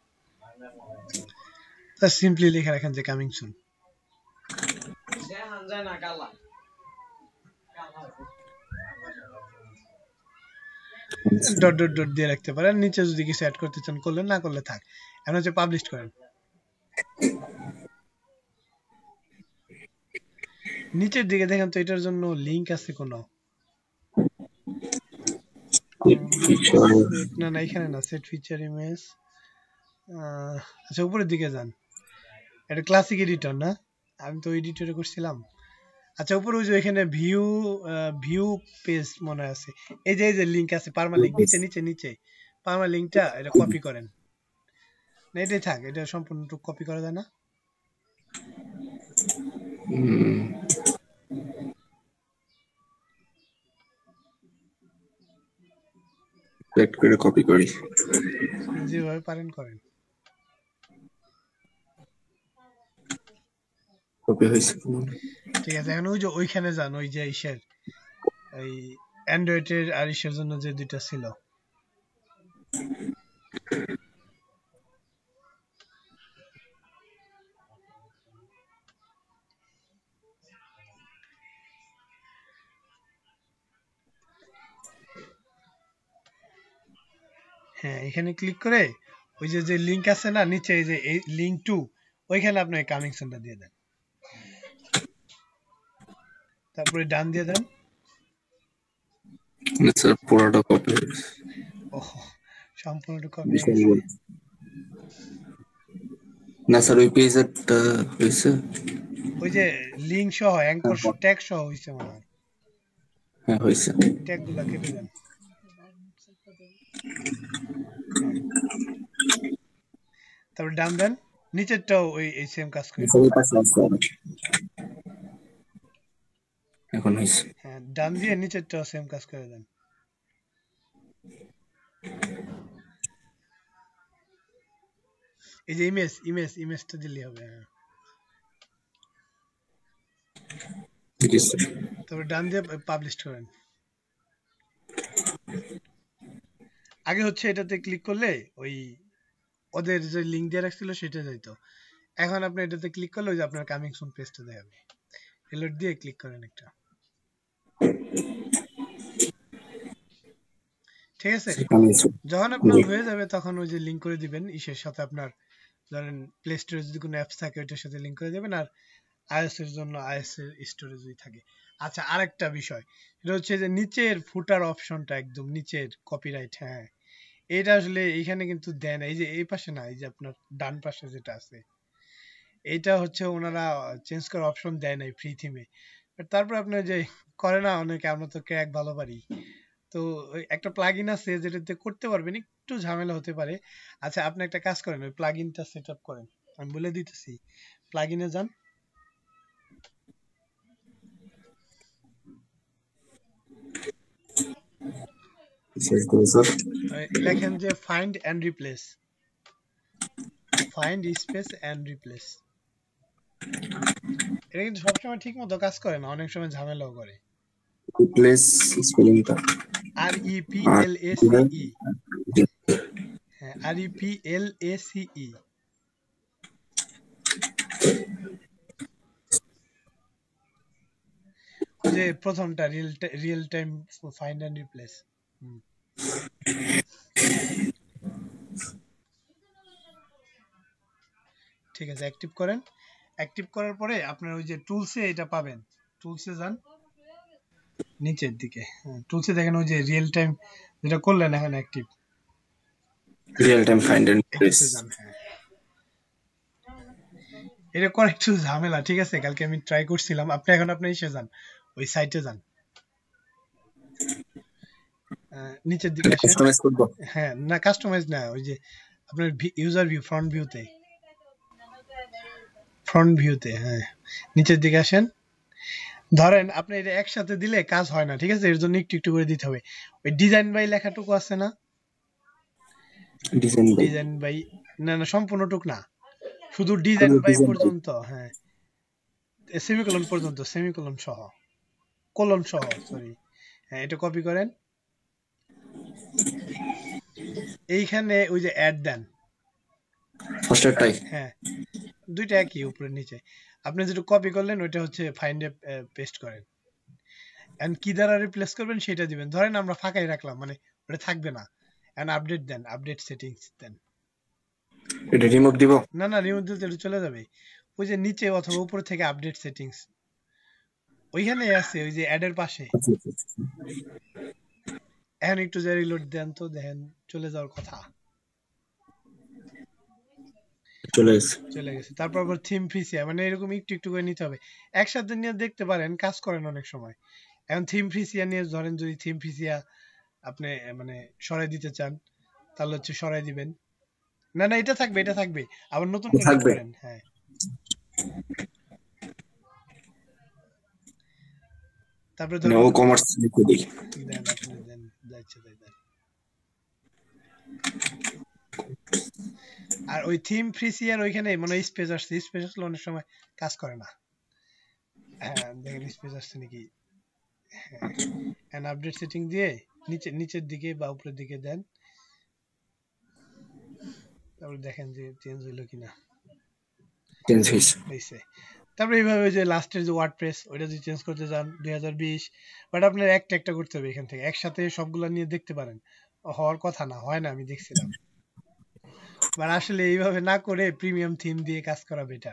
[SPEAKER 1] তা সিম্পলি লিখে রাখেন যে coming soon. Dot dot dot দিয়ে রাখতে পারেন, নিচে যদি কিছু অ্যাড করতে চান করলেন, না করলে থাক। এখন হচ্ছে পাবলিশ করেন। নিচের দিকে দেখেন তো এটার জন্য লিংক আছে কোনো? না না এখানে না, সেট ফিচার ইমেজ। আচ্ছা উপরের দিকে যান, এটা ক্লাসিক এডিটর না, আমি তো এডিটরে করছিলাম। আচ্ছা উপরে ওই যে এখানে ভিউ ভিউ পেজ মনে আছে, এই যে লিংক আছে পার্মালিংক, নিচে নিচে নিচে পার্মালিংকটা এটা কপি করেন। না এটাই থাক, এটা সম্পূর্ণটুকু কপি করা যায় না?
[SPEAKER 2] পেস্ট করে কপি করি,
[SPEAKER 1] যেভাবে পারেন করেন।
[SPEAKER 2] কপি হয়েছে।
[SPEAKER 1] ঠিক আছে, এখন ওই যে ওইখানে যান, ওই যে ইসের ওই অ্যান্ড্রয়েডের আর ইসের জন্য যে দুইটা ছিল, হ্যাঁ এখানে ক্লিক করে ওই যে যে লিংক আছে না নিচে, এই যে এই লিংক টু, ওইখানে আপনি কামিং সুনটা দিয়ে দেন, তারপরে ডান দিয়ে দেন।
[SPEAKER 2] স্যার পুরোটা কপি হয়েছে।
[SPEAKER 1] ও সম্পূর্ণ কপি হয়ে গেছে।
[SPEAKER 2] না স্যার ওই পেজটা হয়েছে।
[SPEAKER 1] ওই যে লিংক সহ অ্যাঙ্কর ট্যাগ সহ হইছে মনে হয়।
[SPEAKER 2] হ্যাঁ হয়েছে।
[SPEAKER 1] ট্যাগ গুলা কেটে দেন, তারপর ডান দেন, নিচেরটাও ওই এই সেম কাজ করে।
[SPEAKER 2] এখন হয়েছে।
[SPEAKER 1] হ্যাঁ ডান দিয়ে নিচেরটাও সেম কাজ করে দেন। এই যে ইমেজটা দিলেই হবে। হ্যাঁ তারপর ডান দিয়ে পাবলিশ করেন। আগে হচ্ছে এটাতে ক্লিক করলে ওই ওদের যে লিংক দিয়ে রাখছিল সেটা যাইতো। এখন আপনি এটাতে ক্লিক করলে ওই যে আপনার কামিং সুন পেজটা দেখাবে। রিলোড দিয়ে ক্লিক করেন একটা, ঠিক আছে? যখন আপনার হয়ে যাবে তখন ওই যে লিংক করে দিবেন ইসের সাথে, আপনার ধরেন প্লে স্টোরে যদি কোনো অ্যাপস থাকে ওইটার সাথে লিংক করে দেবেন, আর আইএস এর জন্য আইএস এর স্টোরে যদি থাকে। আচ্ছা, আরেকটা বিষয়, এটা হচ্ছে যে নিচের ফুটার অপশনটা একদম নিচের কপিরাইট, হ্যাঁ এটা আসলে এখানে কিন্তু দেয় না, এই যে এই পাশে না, এই যে আপনার ডান পাশে যেটা আছে এইটা হচ্ছে ওনারা চেঞ্জ করার অপশন দেয় নাই ফ্রি থিমে। তারপর আপনার যে করে না অনেকে, আমরা তো ক্র্যাক ভালো পারি, তো ওই একটা প্লাগইন আছে যেটাতে করতে পারবেন, একটু ঝামেলা হতে পারে। আচ্ছা, আপনি একটা কাজ করেন, ওই প্লাগইনটা সেট আপ করেন, আমি বলে দিতেছি। প্লাগইনে যান, লেখেন যে find and replace, find space and replace. এটা কিন্তু সবসময় ঠিক মতো কাজ করে না, অনেক সময় ঝামেলাও করে।
[SPEAKER 2] রিপ্লেস স্পেলিংটা
[SPEAKER 1] REPLACE, হ্যাঁ REPLACE। ওই যে প্রথমটা real time find and replace. ঠিক আছে, অ্যাক্টিভ করেন। অ্যাক্টিভ করার পরে আপনার ওই যে টুলসে এটা পাবেন, টুলসে যান নিচের দিকে, টুলসে দেখেন ওই যে রিয়েল টাইম যেটা করলেন এখন active,
[SPEAKER 2] real time find and replace.
[SPEAKER 1] এটা করে একটু ঝামেলা, ঠিক আছে? কালকে আমি ট্রাই করছিলাম। আপনি এখন আপনি এসে যান, ওই সাইটে যান, নিচের দিকে আসেন।
[SPEAKER 2] কাস্টমাইজ করব?
[SPEAKER 1] হ্যাঁ, না কাস্টমাইজ না, ওই যে আপনার ইউজার ভিউ, ফ্রন্ট ভিউতে, হ্যাঁ নিচের দিকে আসেন। ধরেন আপনি এটা একসাথে দিলে কাজ হয় না, ঠিক আছে? এর জন্য একটু একটু করে দিতে হবে। ওই ডিজাইন বাই লেখাটুকু আছে না, ডিজাইন বাই, না না সম্পূর্ণটুক না, শুধু ডিজাইন বাই পর্যন্ত, হ্যাঁ সেমিকোলন পর্যন্ত, সেমিকোলন সহ, কোলন সহ, সরি। হ্যাঁ, এটা কপি করেন, এইখানে ওই যে অ্যাড দেন,
[SPEAKER 2] ফার্স্টটাই
[SPEAKER 1] হ্যাঁ দুইটা একই, উপরে নিচে। আপনি যেটা কপি করলেন ওইটা হচ্ছে ফাইন্ডে পেস্ট করেন, এন্ড কি দ্বারা রিপ্লেস করবেন সেটা দিবেন। ধরেন আমরা ফাঁকাই রাখলাম, মানে ওটা থাকবে না, এন্ড আপডেট দেন, আপডেট সেটিংস দেন।
[SPEAKER 2] এটা রিমুভ দিব?
[SPEAKER 1] না না, রিমুভ দিলে এটা চলে যাবে। ওই যে নিচে অথবা উপরে থেকে আপডেট সেটিংস, ওইখানে আছে ওই যে অ্যাড এর পাশে। এখন একটু যে রিলোড দেন তো দেখেন চলে যাওয়ার কথা, চলে গেছে। তারপর আবার থিম ফ্রিসিয়া, মানে এরকম একটু একটু করে নিতে হবে, একসাথে নিয়ে দেখতে পারেন, কাজ করেন অনেক সময়। এখন থিম ফ্রিসিয়া নিয়ে ধরেন যদি থিম ফ্রিসিয়া আপনি মানে সরাই দিতে চান, তাহলে হচ্ছে সরাই দিবেন। না না, এটা থাকবে, এটা থাকবে, আবার নতুন করে
[SPEAKER 2] থাকবে?
[SPEAKER 1] করেন, হ্যাঁ। তারপরে ধরেন
[SPEAKER 2] ও কমার্স লিখে দিই,
[SPEAKER 1] দেন, আপনি দেন, যাচ্ছে তাই দেন। আর ওই থিম ফ্রিসিয়ার ওইখানে মানে স্পেস আসছে, স্পেস আসলে অনেক সময় কাজ করে না। হ্যাঁ দেখেন স্পেস আসছে নাকি, হ্যাঁ আপডেট সেটিং দিয়ে নিচের দিকে বা উপরের দিকে দেন, তারপর দেখেন যে চেঞ্জ হইলো কিনা,
[SPEAKER 2] চেঞ্জ হইছে।
[SPEAKER 1] তারপরে এইভাবে যে লাস্টের যে ওয়ার্ডপ্রেস ওইটা যদি চেঞ্জ করতে যান 2020, বাট আপনার একটা একটা করতে হবে এখান থেকে, একসাথে সবগুলা নিয়ে দেখতে পারেন, হওয়ার কথা না, হয় না, আমি দেখছিলাম। বাট আসলে এইভাবে না করে প্রিমিয়াম থিম দিয়ে কাজ করা বেটার।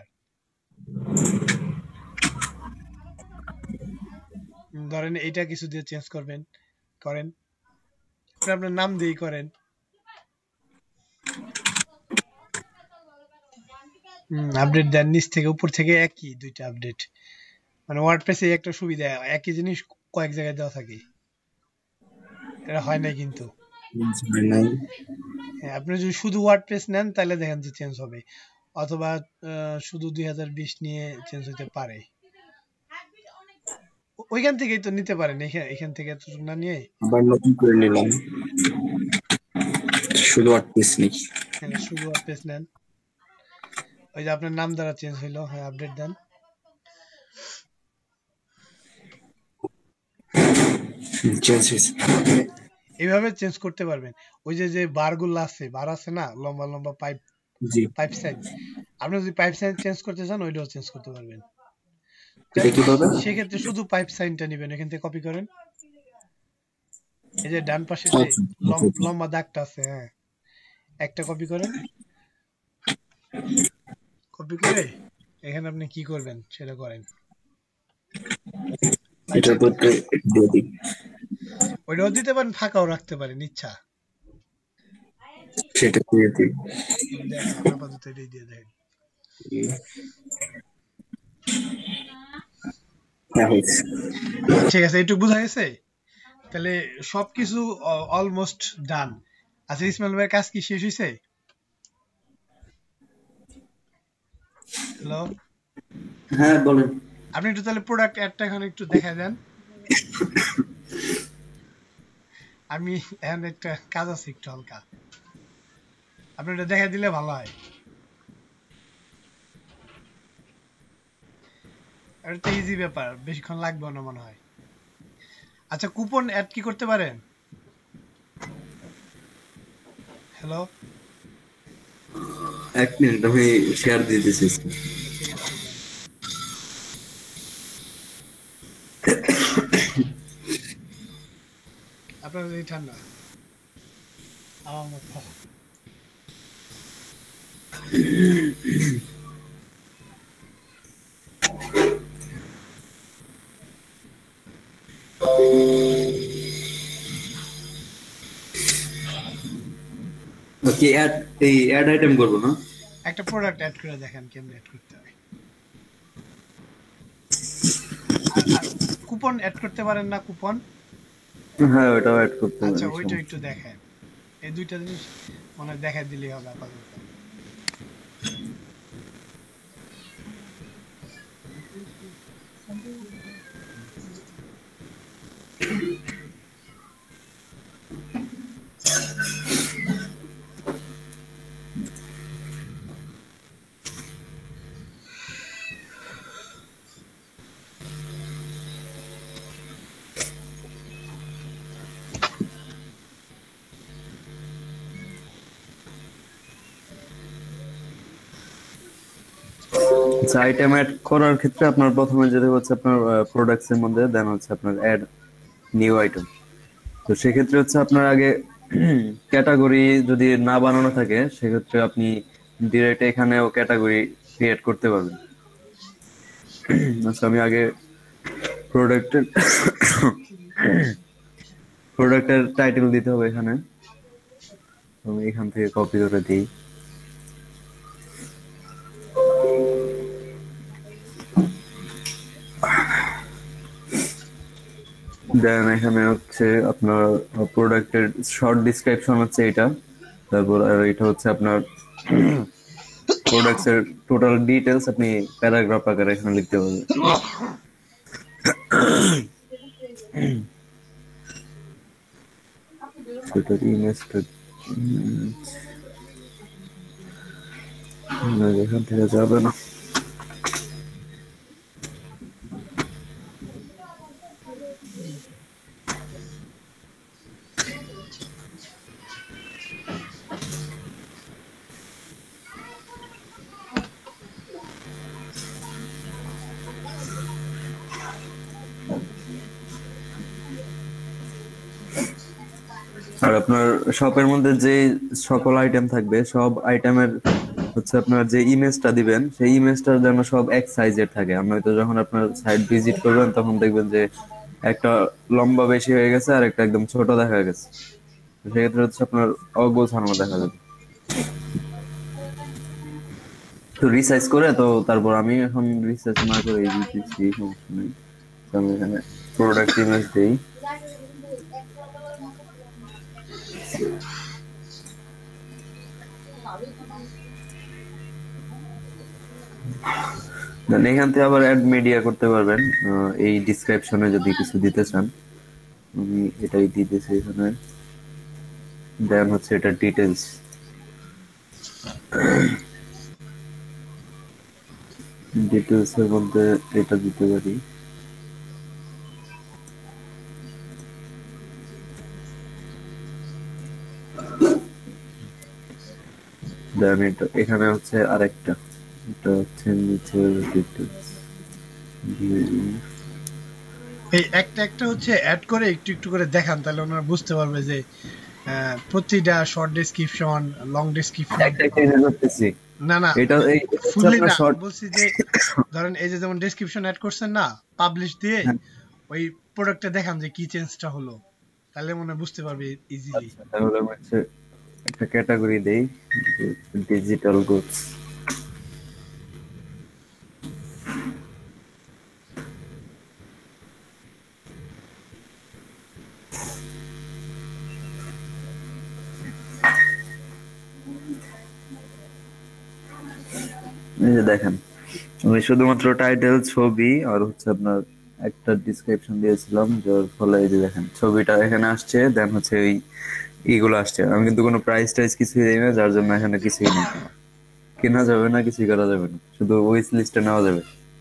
[SPEAKER 1] ধরেন এইটা কিছু দিয়ে চেঞ্জ করেন, আপনার নাম দিয়েই করেন, আপডেট দেন নিচ থেকে উপর থেকে, একই দুইটা আপডেট, মানে ওয়ার্ডপ্রেসে একটা সুবিধা, একই জিনিস কয়েক জায়গায় দেওয়া থাকে, এটা হয় না কিন্তু। হ্যাঁ, আপনি যদি শুধু ওয়ার্ডপ্রেস নেন তাহলে দেখেন যে চেঞ্জ হবে, অথবা শুধু 2020 নিয়ে চেঞ্জ হতে পারে, ওইখান থেকেই তো নিতে পারেন, এখান থেকে এতটুকু না নিয়ে
[SPEAKER 2] আবার নতুন করে নিলাম, শুধু ওয়ার্ডপ্রেস নেই।
[SPEAKER 1] হ্যাঁ শুধু ওয়ার্ডপ্রেস নেন, ওই যে আপনার নাম দ্বারা চেঞ্জ হইলো, হ্যাঁ আপডেট দেন।
[SPEAKER 2] চেঞ্জ হইছে।
[SPEAKER 1] এইভাবে চেঞ্জ করতে পারবেন। ওই যে যে বারগুলো আছে, বার আছে না, লম্বা লম্বা পাইপ,
[SPEAKER 2] জি,
[SPEAKER 1] পাইপ সাইজ, আপনি যদি পাইপ সাইজ চেঞ্জ করতে চান ওইটাও চেঞ্জ করতে পারবেন।
[SPEAKER 2] এটা কিভাবে?
[SPEAKER 1] সেক্ষেত্রে শুধু পাইপ সাইনটা নেবেন, এখান থেকে কপি করেন, এই যে ডান পাশে যে
[SPEAKER 2] আচ্ছা, আচ্ছা, আচ্ছা।
[SPEAKER 1] লম্বা দাগটা আছে, হ্যাঁ, একটা কপি করেন, কপি করে এখানে আপনি কি করবেন সেটা করেন।
[SPEAKER 2] এটার পরে দিয়ে দিই।
[SPEAKER 1] ওইটাও দিতে পারেন, ফাঁকাও রাখতে পারেন, ইচ্ছা।
[SPEAKER 2] সেটা দিয়ে দিই।
[SPEAKER 1] দেন আপাতত এটাই দিয়ে দেন।
[SPEAKER 2] হ্যাঁ, হয়েছে।
[SPEAKER 1] ঠিক আছে, এইটুকু বোঝা গেছে। তাহলে সবকিছু অলমোস্ট ডান। আচ্ছা, ইসমাইল ভাইয়ের কাজ কি শেষ হয়েছে? হ্যালো,
[SPEAKER 6] হ্যাঁ বলেন।
[SPEAKER 1] আপনি একটু তাহলে প্রোডাক্ট অ্যাডটা এখন একটু দেখা দেন। আমি এখন একটা কাজ আছে একটু হালকা, আপনি এটা দেখা দিলে ভালো হয়। এটা তো ইজি ব্যাপার, বেশিক্ষণ লাগবে না মনে হয়। আচ্ছা, কুপন অ্যাড কি করতে পারেন? হ্যালো,
[SPEAKER 6] 1 মিনিট আমি শেয়ার দিয়ে দিতেছি।
[SPEAKER 1] ঠিক আছে, দেন। আপনার এই ঠান্ডা আমার মতো।
[SPEAKER 6] ওকে, অ্যাড আইটেম করবো না?
[SPEAKER 1] একটা প্রোডাক্ট অ্যাড করে দেখেন কেমনে অ্যাড করতে হয়। আর কুপন অ্যাড করতে পারেন না, কুপন?
[SPEAKER 6] হ্যাঁ, ওটাও অ্যাড করতে
[SPEAKER 1] আচ্ছা,
[SPEAKER 6] পারি,
[SPEAKER 1] ওইটা একটু
[SPEAKER 6] সমস্যা নেই।
[SPEAKER 1] দেখেন। এই দুইটা জিনিস মনে হয় দেখাই দিলেই হবে আপাতত।
[SPEAKER 6] আচ্ছা, আইটেম অ্যাড করার ক্ষেত্রে আপনার প্রথমে যেটা হচ্ছে আপনার প্রোডাক্টস এর মধ্যে, দেন হচ্ছে আপনার অ্যাড নিউ আইটেম। তো সেক্ষেত্রে হচ্ছে আপনার আগে ক্যাটাগরি যদি না বানানো থাকে, সেক্ষেত্রে আপনি ডিরেক্ট এখানেও ক্যাটাগরি ক্রিয়েট করতে পারবেন। আচ্ছা, আমি আগে প্রোডাক্টের প্রোডাক্টের টাইটেল দিতে হবে এখানে। আমি এখান থেকে কপি করে দিই। দেন এখানে হচ্ছে আপনার প্রোডাক্টের শর্ট ডিসক্রিপশন হচ্ছে এটা। তারপর আর এটা হচ্ছে আপনার প্রোডাক্টস এর টোটাল ডিটেলস আপনি প্যারাগ্রাফ আকারে এখানে লিখতে পারবেন। সেটার ইমেজটা এখান থেকে যাবে না। আর আপনার শপের মধ্যে যে সকল আইটেম থাকবে, সব আইটেমের হচ্ছে আপনার যে ইমেজটা দিবেন, সেই ইমেজটা যেন সব এক সাইজের থাকে। নয়তো যখন আপনার সাইট ভিজিট করবেন তখন দেখবেন যে একটা লম্বা বেশি হয়ে গেছে আর একটা একদম ছোট দেখা গেছে। তো সেক্ষেত্রে হচ্ছে আপনার অগোছালো দেখা যাবে। তো রিসাইজ করে, তো তারপর আমি এখন রিসাইজ না করে এই দিচ্ছি, সমস্যা নেই। তো আমি এখানে প্রোডাক্ট ইমেজ দিই। দেন এখান থেকে আবার অ্যাড মিডিয়া করতে পারবেন। এই ডিসক্রিপশনে যদি কিছু দিতে চান, আমি এটাই দিতেছি এখানে। দেন হচ্ছে এটা ডিটেলস, ডিটেলস এর মধ্যে এটা দিতে পারি। দেন এটা এখানে হচ্ছে আরেকটা, এটা হচ্ছে নিচের ডিটেলস।
[SPEAKER 1] এই একটা একটা হচ্ছে অ্যাড করে একটু একটু করে দেখান, তাহলে ওনারা বুঝতে পারবে যে প্রতিটা শর্ট ডেসক্রিপশন, লং ডেসক্রিপশন।
[SPEAKER 6] একটা একটা এটা করতেছি।
[SPEAKER 1] না না,
[SPEAKER 6] এটা এই হচ্ছে
[SPEAKER 1] ফুললি
[SPEAKER 6] আপনার
[SPEAKER 1] না,
[SPEAKER 6] শর্ট।
[SPEAKER 1] বলছি যে ধরেন এই যে যেমন ডেসক্রিপশন অ্যাড করছেন না, পাবলিশ দিয়ে ওই প্রোডাক্টটা দেখান যে কি চেঞ্জটা হলো, তাহলে মনে হয় বুঝতে পারবে ইজিলি।
[SPEAKER 6] তাহলে আমি হচ্ছে একটা ক্যাটাগরি দেই, ডিজিটাল গুডস। এই যে দেখেন, আমি শুধুমাত্র টাইটেল, ছবি আর হচ্ছে আপনার একটা ডিসক্রিপশন দিয়েছিলাম, যার ফলে এই যে দেখেন ছবিটা এখানে আসছে, দেন হচ্ছে এইগুলো আসছে। আমি কিন্তু কোনো প্রাইস টাইস কিছুই দিই না, যার জন্য এখানে কিছুই নেই, কেনা যাবে না, কিছুই করা যাবে না, শুধু উইশ লিস্টে নেওয়া যাবে।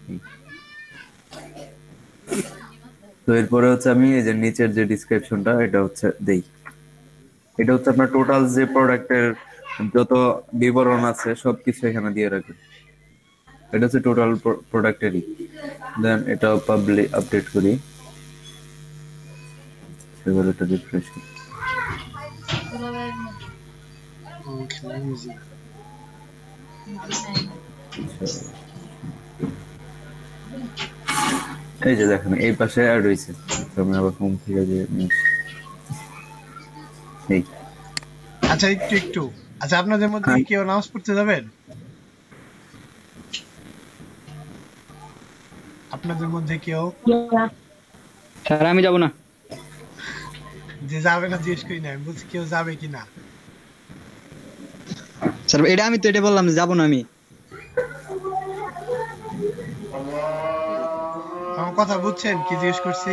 [SPEAKER 6] তো এরপরে হচ্ছে আমি এই যে নিচের যে ডিসক্রিপশনটা এটা হচ্ছে দেই। এটা হচ্ছে আপনার টোটাল যে প্রোডাক্টের যত বিবরণ আছে সবকিছু এখানে দিয়ে রাখবেন। এটা হচ্ছে টোটাল প্রোডাক্টেরই। দেন এটা পাবলিক আপডেট করি, এবার এটা রিফ্রেশ করি। এই যে দেখেন এই পাশে অ্যাড হয়েছে। তো আমি আবার হোম থেকে যে এই
[SPEAKER 1] আচ্ছা একটু একটু, আচ্ছা আপনাদের মধ্যে কি কেউ নামাজ পড়তে যাবেন? আপনাদের মধ্যে কেউ
[SPEAKER 7] স্যার আমি যাব না।
[SPEAKER 1] যে যাবে না জিজ্ঞেস করি না, আমি বলছি কেউ যাবে কিনা।
[SPEAKER 7] স্যার এটা আমি তো এটা বললাম যে যাব না আমি।
[SPEAKER 1] আমার কথা বুঝছেন কি জিজ্ঞেস করছি?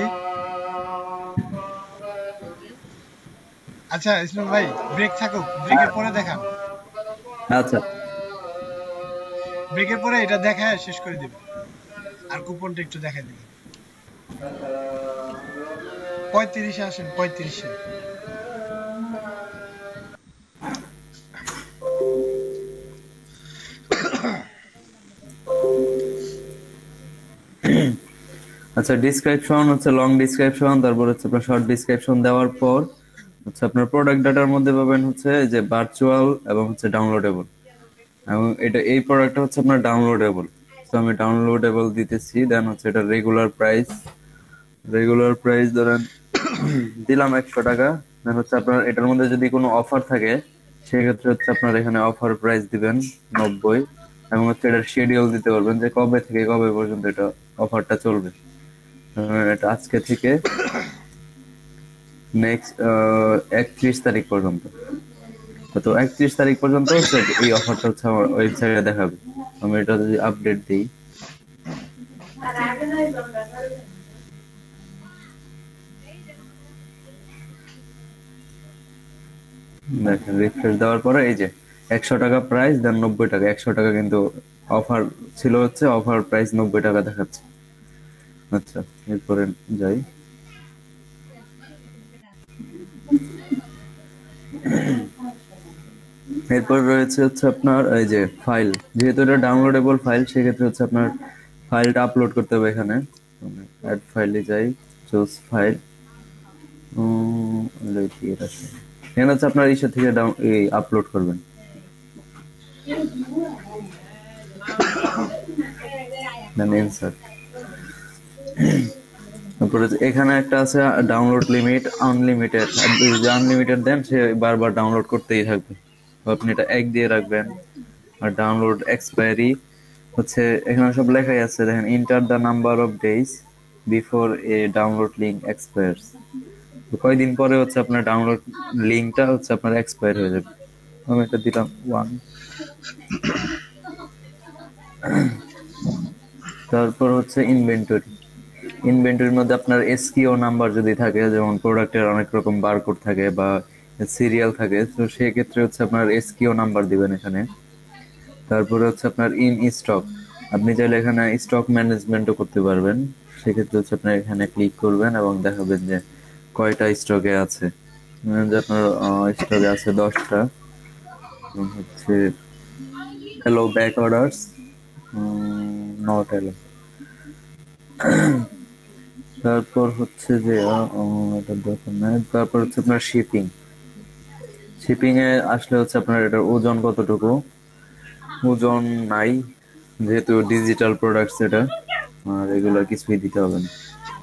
[SPEAKER 1] আচ্ছা ইসলাম ভাই ব্রেক থাকুক, ব্রেকের পরে দেখান।
[SPEAKER 6] আচ্ছা
[SPEAKER 1] ব্রেকের পরে এটা দেখায় শেষ করে দেব, আর কুপনটা একটু দেখাই দিবেন। 35-এ আসেন, 35-এ।
[SPEAKER 6] আচ্ছা, ডিসক্রিপশন হচ্ছে লং ডিসক্রিপশন, তারপর হচ্ছে আপনার শর্ট ডিসক্রিপশন দেওয়ার পর হচ্ছে আপনার প্রোডাক্ট ডাটার মধ্যে পাবেন হচ্ছে যে ভার্চুয়াল এবং হচ্ছে ডাউনলোডেবল। এবং এটা এই প্রোডাক্টটা হচ্ছে আপনার ডাউনলোডেবল, তো আমি ডাউনলোডেবল দিতেছি। দেন হচ্ছে এটা রেগুলার প্রাইস ধরেন দিলাম 100 টাকা। দেন হচ্ছে আপনার এটার মধ্যে যদি কোনো অফার থাকে সেক্ষেত্রে হচ্ছে আপনার এখানে অফার প্রাইস দিবেন 90, এবং হচ্ছে এটার শিডিউল দিতে পারবেন যে কবে থেকে কবে পর্যন্ত এটা অফারটা চলবে। এটা আজকে থেকে নেক্সট 31 তারিখ পর্যন্ত। তো 31 তারিখ পর্যন্ত হচ্ছে এই অফারটা হচ্ছে আমার ওয়েবসাইটে দেখাবে। আমি এটা যদি আপডেট দিই, দেখেন রিফ্রেশ দেওয়ার পরে এই যে 100 টাকা প্রাইস, দেন 90 টাকা। 100 টাকা কিন্তু অফার ছিল, হচ্ছে অফার প্রাইস 90 টাকা দেখাচ্ছে। আচ্ছা এরপরে যাই, এরপর রয়েছে হচ্ছে আপনার এই যে ফাইল। যেহেতু এটা ডাউনলোডেবল ফাইল সেক্ষেত্রে হচ্ছে আপনার ফাইলটা আপলোড করতে হবে। এখানে অ্যাড ফাইলে যাই, চুজ ফাইল, এখানে হচ্ছে আপনার ইসে থেকে আপলোড করবেন। তারপরে এখানে একটা আছে ডাউনলোড লিমিট আনলিমিটেড। আপনি যদি আনলিমিটেড দেন সে বারবার ডাউনলোড করতেই থাকবে, আপনি এটা 1 দিয়ে রাখবেন। আর ডাউনলোড এক্সপায়ারি হচ্ছে এখানে সব লেখাই আছে, দেখেন enter the number of days before a download link expires. কয়দিন পরে হচ্ছে আপনার ডাউনলোড লিঙ্কটা হচ্ছে আপনার এক্সপায়ার হয়ে যাবে। আমি এটা দিলাম 1। তারপর হচ্ছে ইনভেন্টরির মধ্যে আপনার এসকিউ নাম্বার যদি থাকে, যেমন প্রোডাক্টের অনেক রকম বারকোড থাকে বা সিরিয়াল থাকে, তো সেই ক্ষেত্রে হচ্ছে আপনার এসকিউ নাম্বার দিবেন এখানে। তারপরে হচ্ছে আপনার ইন স্টক, আপনি চাইলে এখানে স্টক ম্যানেজমেন্টও করতে পারবেন। সেক্ষেত্রে হচ্ছে আপনার এখানে ক্লিক করবেন এবং দেখাবেন যে কয়টা স্টকে আছে। যে আপনার স্টকে আছে 10টা, হচ্ছে এলো ব্যাক অর্ডারস, নট এলো। তারপর হচ্ছে যে এটা দরকার নাই। তারপর হচ্ছে আপনার শিপিং। শিপিং এ আসলে হচ্ছে আপনার এটার ওজন কতটুকু, ওজন নাই যেহেতু ডিজিটাল প্রোডাক্টস এটা, আর এগুলো কিছুই দিতে হবে না।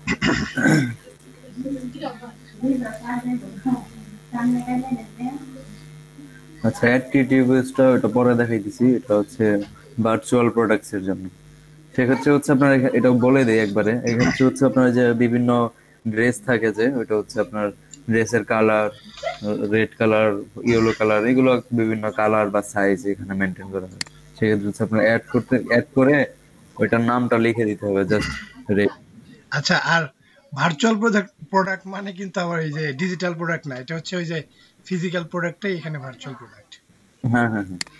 [SPEAKER 6] আচ্ছা, অ্যাক্টিভিটিসটা ওটা পরে দেখাই দিছি, এটা হচ্ছে ভার্চুয়াল প্রোডাক্টস এর জন্য। সেক্ষেত্রে হচ্ছে আপনার এটা বলে দেই একবারে, এক্ষেত্রে হচ্ছে আপনার যে বিভিন্ন ড্রেস থাকে যে ওইটা হচ্ছে আপনার ড্রেসের colour, red colour, yellow colour, এগুলো বিভিন্ন কালার বা সাইজ এখানে মেনটেন করা হয়। সেক্ষেত্রে হচ্ছে আপনার অ্যাড করে ওইটার নামটা লিখে দিতে হবে, জাস্ট রেড।
[SPEAKER 1] আচ্ছা, আর ভার্চুয়াল প্রোডাক্ট মানে কিন্তু আবার এই যে ডিজিটাল প্রোডাক্ট না, এটা হচ্ছে ওই যে ফিজিক্যাল প্রোডাক্টটাই এখানে ভার্চুয়াল প্রোডাক্ট।
[SPEAKER 6] হ্যাঁ হ্যাঁ হ্যাঁ,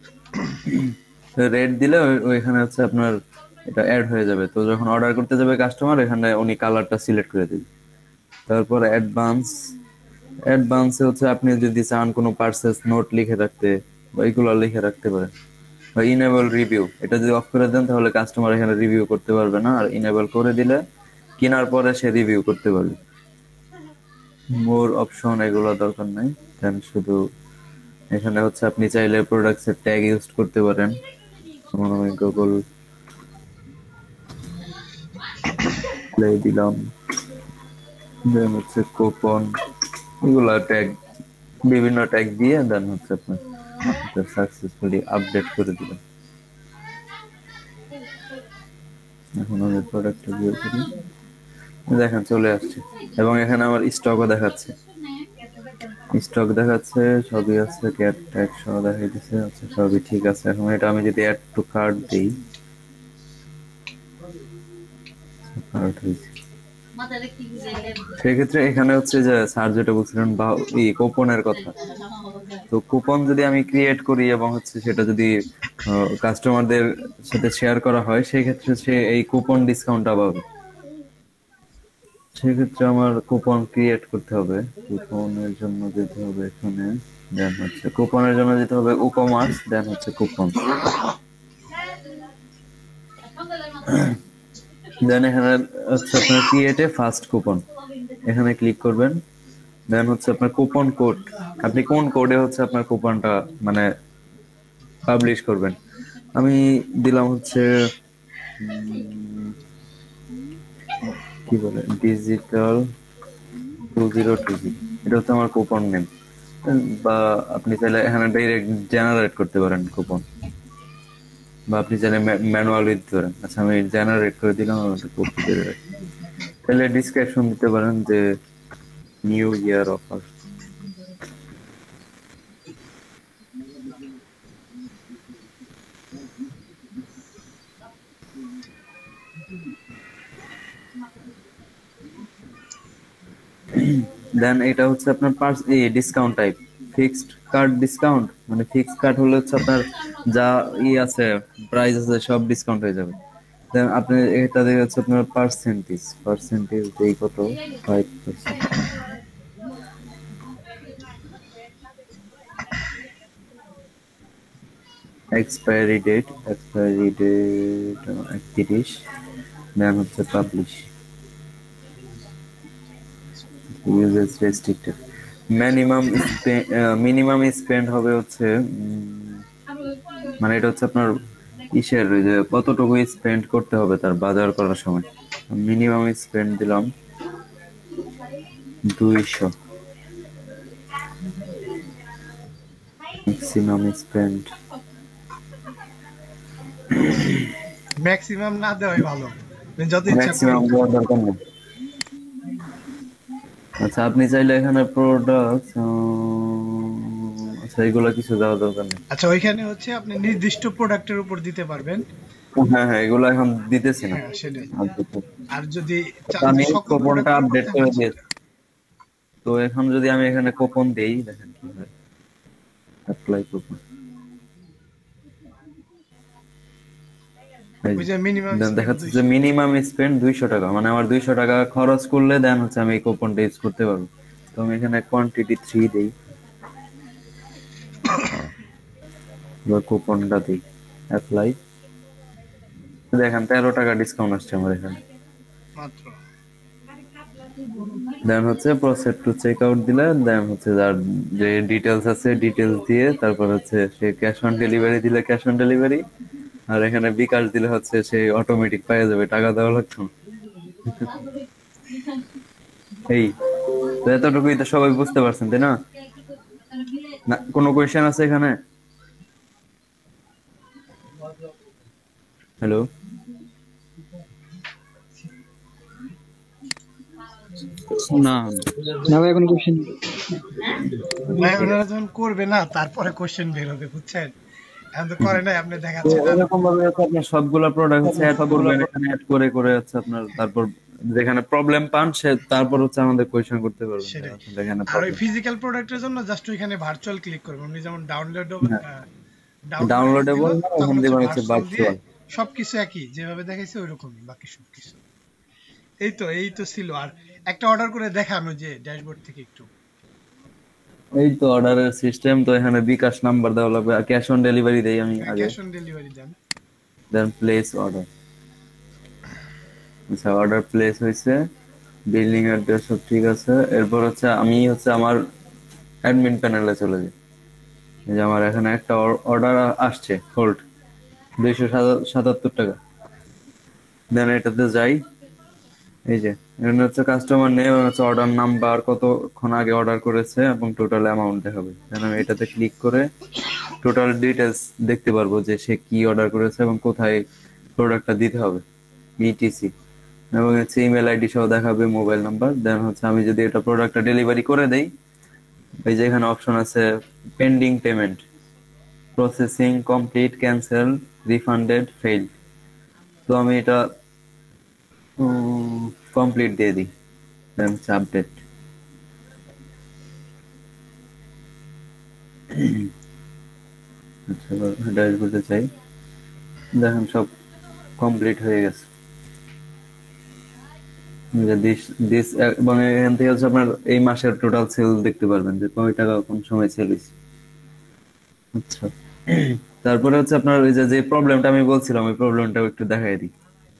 [SPEAKER 6] রেড দিলে ওইখানে হচ্ছে আপনার এটা অ্যাড হয়ে যাবে। তো যখন অর্ডার করতে যাবে কাস্টমার, এখানে উনি কালারটা সিলেক্ট করে দেবে। তারপর অ্যাডভান্সে হচ্ছে আপনি যদি চান কোনো পার্সেস নোট লিখে রাখতে বা এগুলো লিখে রাখতে পারেন। বা ইনেবল রিভিউ, এটা যদি অফ করে দেন তাহলে কাস্টমার এখানে রিভিউ করতে পারবে না, আর ইনেবল করে দিলে কেনার পরে সে রিভিউ করতে পারবে। মোর অপশন এগুলো দরকার নাই, দেন শুধু এখানে হচ্ছে আপনি চাইলে প্রোডাক্টস এর ট্যাগ ইউজ করতে পারেন। যেমন আমি গুগল প্লে দিলাম, দেন হচ্ছে কুপন, এগুলা ট্যাগ, বিভিন্ন ট্যাগ দিয়ে দেন হচ্ছে আপনার সাকসেসফুলি আপডেট করে দিলাম। এখন আমি প্রোডাক্টটা ভিউ করি, দেখেন চলে আসছে, এবং এখানে আমার স্টকও দেখাচ্ছে, সবই আছে, ক্যাট ট্যাগ সহ দেখাই দিচ্ছে। আচ্ছা, সবই ঠিক আছে। এখন এটা আমি যদি অ্যাড টু কার্ট দিই, কার্ট হয়েছে। সেক্ষেত্রে এখানে হচ্ছে যে স্যার যেটা বলছিলেন বা কুপনের কথা, তো কুপন যদি আমি ক্রিয়েট করি এবং হচ্ছে সেটা যদি কাস্টমারদের সাথে শেয়ার করা হয়, সেই ক্ষেত্রে সে এই কুপন ডিসকাউন্টটা পাবে। সেক্ষেত্রে আমার কুপন ক্রিয়েট করতে হবে। কুপনের জন্য যেতে হবে এখানে, দেন হচ্ছে কুপনের জন্য যেতে হবে ই-কমার্স, দেন হচ্ছে কুপন, দেন এখানে হচ্ছে আপনার ক্রিয়েট এ ফার্স্ট কুপন, এখানে ক্লিক করবেন। দেন হচ্ছে আপনার কুপন কোড, আপনি কোন কোডে হচ্ছে আপনার কুপনটা মানে পাবলিশ করবেন। আমি দিলাম হচ্ছে কি বলে ডিজিটাল 2020, এটা হচ্ছে আমার কুপন নেম। বা আপনি চাইলে এখানে ডাইরেক্ট জেনারেট করতে পারেন কুপন, বা আপনি চাইলে ম্যানুয়ালি দিতে পারেন। আচ্ছা, আমি জেনারেট করে দিলাম, কপি করে রাখি। তাহলে ডিসক্রিপশন দিতে পারেন যে নিউ ইয়ার অফার। দেন এটা হচ্ছে আপনার discount type, fixed cart discount, মানে ফিক্সড কার্ড হলে হচ্ছে আপনার যা আছে প্রাইস আছে সব ডিসকাউন্ট হয়ে যাবে। দেন আপনি এটা দিয়ে হচ্ছে আপনার পার্সেন্টেজ দেই কত, 5%। এক্সপায়ারি ডেট 31, দেন হচ্ছে publish, usage restricted. Minimum spend হবে হচ্ছে মানে এটা হচ্ছে আপনার ইসের ওই যে কতটুকু স্পেন্ড করতে হবে তার বাজার করার সময়। মিনিমাম স্পেন্ড দিলাম 200, ম্যাক্সিমাম স্পেন্ড
[SPEAKER 1] ম্যাক্সিমাম না দেওয়াই ভালো, যত ইচ্ছা
[SPEAKER 6] ম্যাক্সিমাম দেওয়ার দরকার নেই। আচ্ছা, আপনি চাইলে এখানে প্রোডাক্ট, আচ্ছা এগুলো কিছু দেওয়ার দরকার নেই।
[SPEAKER 1] আচ্ছা, ওইখানে হচ্ছে আপনি নির্দিষ্ট প্রোডাক্টের উপর দিতে পারবেন।
[SPEAKER 6] হ্যাঁ হ্যাঁ, এগুলো এখন দিতেছি না।
[SPEAKER 1] হ্যাঁ, সেটাই।
[SPEAKER 6] আচ্ছা,
[SPEAKER 1] আর যদি
[SPEAKER 6] আমি
[SPEAKER 1] সকল
[SPEAKER 6] কুপনটা
[SPEAKER 1] প্রোডাক্টের উপর
[SPEAKER 6] আপডেট
[SPEAKER 1] দেন
[SPEAKER 6] করে
[SPEAKER 1] হচ্ছে-
[SPEAKER 6] দিয়েছি। তো এখন যদি আমি এখানে কুপন দেই, দেখেন কি হয়, অ্যাপ্লাই কুপন,
[SPEAKER 1] ওই যে মিনিমাম
[SPEAKER 6] দেখাচ্ছে যে মিনিমাম স্পেন্ড 200 টাকা, মানে আমার 200 টাকা খরচ করলে দেন হচ্ছে আমি এই কুপনটা ইউজ করতে পারবো। তো আমি এখানে কোয়ান্টিটি 3 দেই, বা কুপনটা দিই। অ্যাপ্লাই, দেখেন 13 টাকা ডিসকাউন্ট আসছে আমার এখানে।
[SPEAKER 1] মাত্র।
[SPEAKER 6] দেন হচ্ছে প্রসেস টু চেক আউট দিলে, দেন হচ্ছে যার যে ডিটেলস আছে ডিটেলস দিয়ে, তারপর হচ্ছে সে ক্যাশ অন ডেলিভারি দিলে ক্যাশ অন ডেলিভারি, আর এখানে বিকাশ দিলে হচ্ছে সে অটোমেটিক পেয়ে যাবে, টাকা দেওয়া লাগছে না। এই তো এতটুকুই তো সবাই বুঝতে পারছেন তাই না? না কোনো কোয়েশ্চেন আছে এখানে? হ্যালো,
[SPEAKER 5] না
[SPEAKER 7] না ভাই কোনো কোশ্চেন
[SPEAKER 1] ভাই ওনারা যখন করবে না তারপরে কোশ্চেন বের হবে, বুঝছেন? এখন তো করে নাই, আপনি দেখাচ্ছেন না।
[SPEAKER 6] এরকম ভাবে হচ্ছে আপনার সবগুলা প্রোডাক্ট হচ্ছে অ্যাড করবেন, এখানে অ্যাড করে করে হচ্ছে আপনার, তারপর যেখানে প্রবলেম পান সে তারপর হচ্ছে আমাদের কোয়েশ্চেন করতে পারবেন
[SPEAKER 1] সেটাই।
[SPEAKER 6] আসলে এখানে
[SPEAKER 1] আর ওই ফিজিক্যাল প্রোডাক্টের জন্য জাস্ট ওইখানে ভার্চুয়াল ক্লিক করবেন, আপনি যেমন
[SPEAKER 6] ডাউনলোডেবল ওখান দিয়ে হচ্ছে
[SPEAKER 1] দিয়ে
[SPEAKER 6] ভার্চুয়াল।
[SPEAKER 1] সবকিছু একই যেভাবে দেখাইছে ওইরকমই বাকি সবকিছু। এই তো ছিল। আর একটা অর্ডার করে দেখানো যে ড্যাশবোর্ড থেকে একটু।
[SPEAKER 6] এই তো অর্ডারের সিস্টেম, তো এখানে বিকাশ নাম্বার দেওয়া লাগবে, ক্যাশ অন ডেলিভারি দেই আমি আগে,
[SPEAKER 1] ক্যাশ অন ডেলিভারি দেন।
[SPEAKER 6] Then place order. আচ্ছা অর্ডার প্লেস হয়েছে, বিলিং অ্যাড্রেস সব ঠিক আছে। এরপর হচ্ছে আমি হচ্ছে আমার অ্যাডমিন প্যানেলে চলে যাই। এই যে আমার এখানে একটা অর্ডার আসছে, হোল্ড 277 টাকা। দেন এটাতে যাই, এই যে এখানে হচ্ছে কাস্টমার নেম, হচ্ছে অর্ডার নাম্বার, কতক্ষণ আগে অর্ডার করেছে এবং টোটাল অ্যামাউন্ট দেখাবে। দেন আমি এটাতে ক্লিক করে টোটাল ডিটেলস দেখতে পারবো যে সে কি অর্ডার করেছে এবং কোথায় প্রোডাক্টটা দিতে হবে, ইটিসি, এবং হচ্ছে ইমেল আইডি সহ দেখাবে, মোবাইল নাম্বার। দেন হচ্ছে আমি যদি এটা প্রোডাক্টটা ডেলিভারি করে দেই, এই যে এখানে অপশন আছে pending payment, processing, complete, cancel, refunded, fail. তো আমি এটা কমপ্লিট দিয়ে দিই, দেন আপডেট। আচ্ছা ড্যাশবোর্ডে চাই, দেখেন সব কমপ্লিট হয়ে গেছে। এবং এখান থেকে হচ্ছে আপনার এই মাসের টোটাল সেল দেখতে পারবেন যে কয় টাকা কোন সময় সেল হয়েছে। আচ্ছা তারপরে হচ্ছে আপনার ওই যে প্রবলেমটা আমি বলছিলাম, ওই প্রবলেমটাও একটু দেখাই দিই।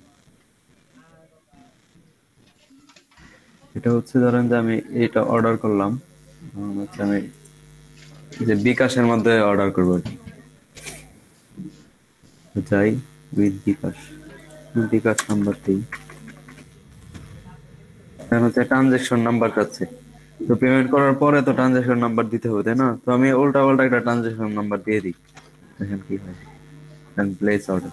[SPEAKER 6] এটা হচ্ছে ধরেন যে আমি এটা অর্ডার করলাম, হচ্ছে আমি যে বিকাশের মধ্যে অর্ডার করবো, যাই উইথ বিকাশ নাম্বার দিই, হচ্ছে ট্রানজেকশন নাম্বার চাচ্ছে। তো পেমেন্ট করার পরে তো ট্রানজেকশন নাম্বার দিতে হবে তাই না? তো আমি উল্টা পাল্টা একটা ট্রানজেকশন নাম্বার দিয়ে দিই, দেখেন কি হয়। প্লেস অর্ডার,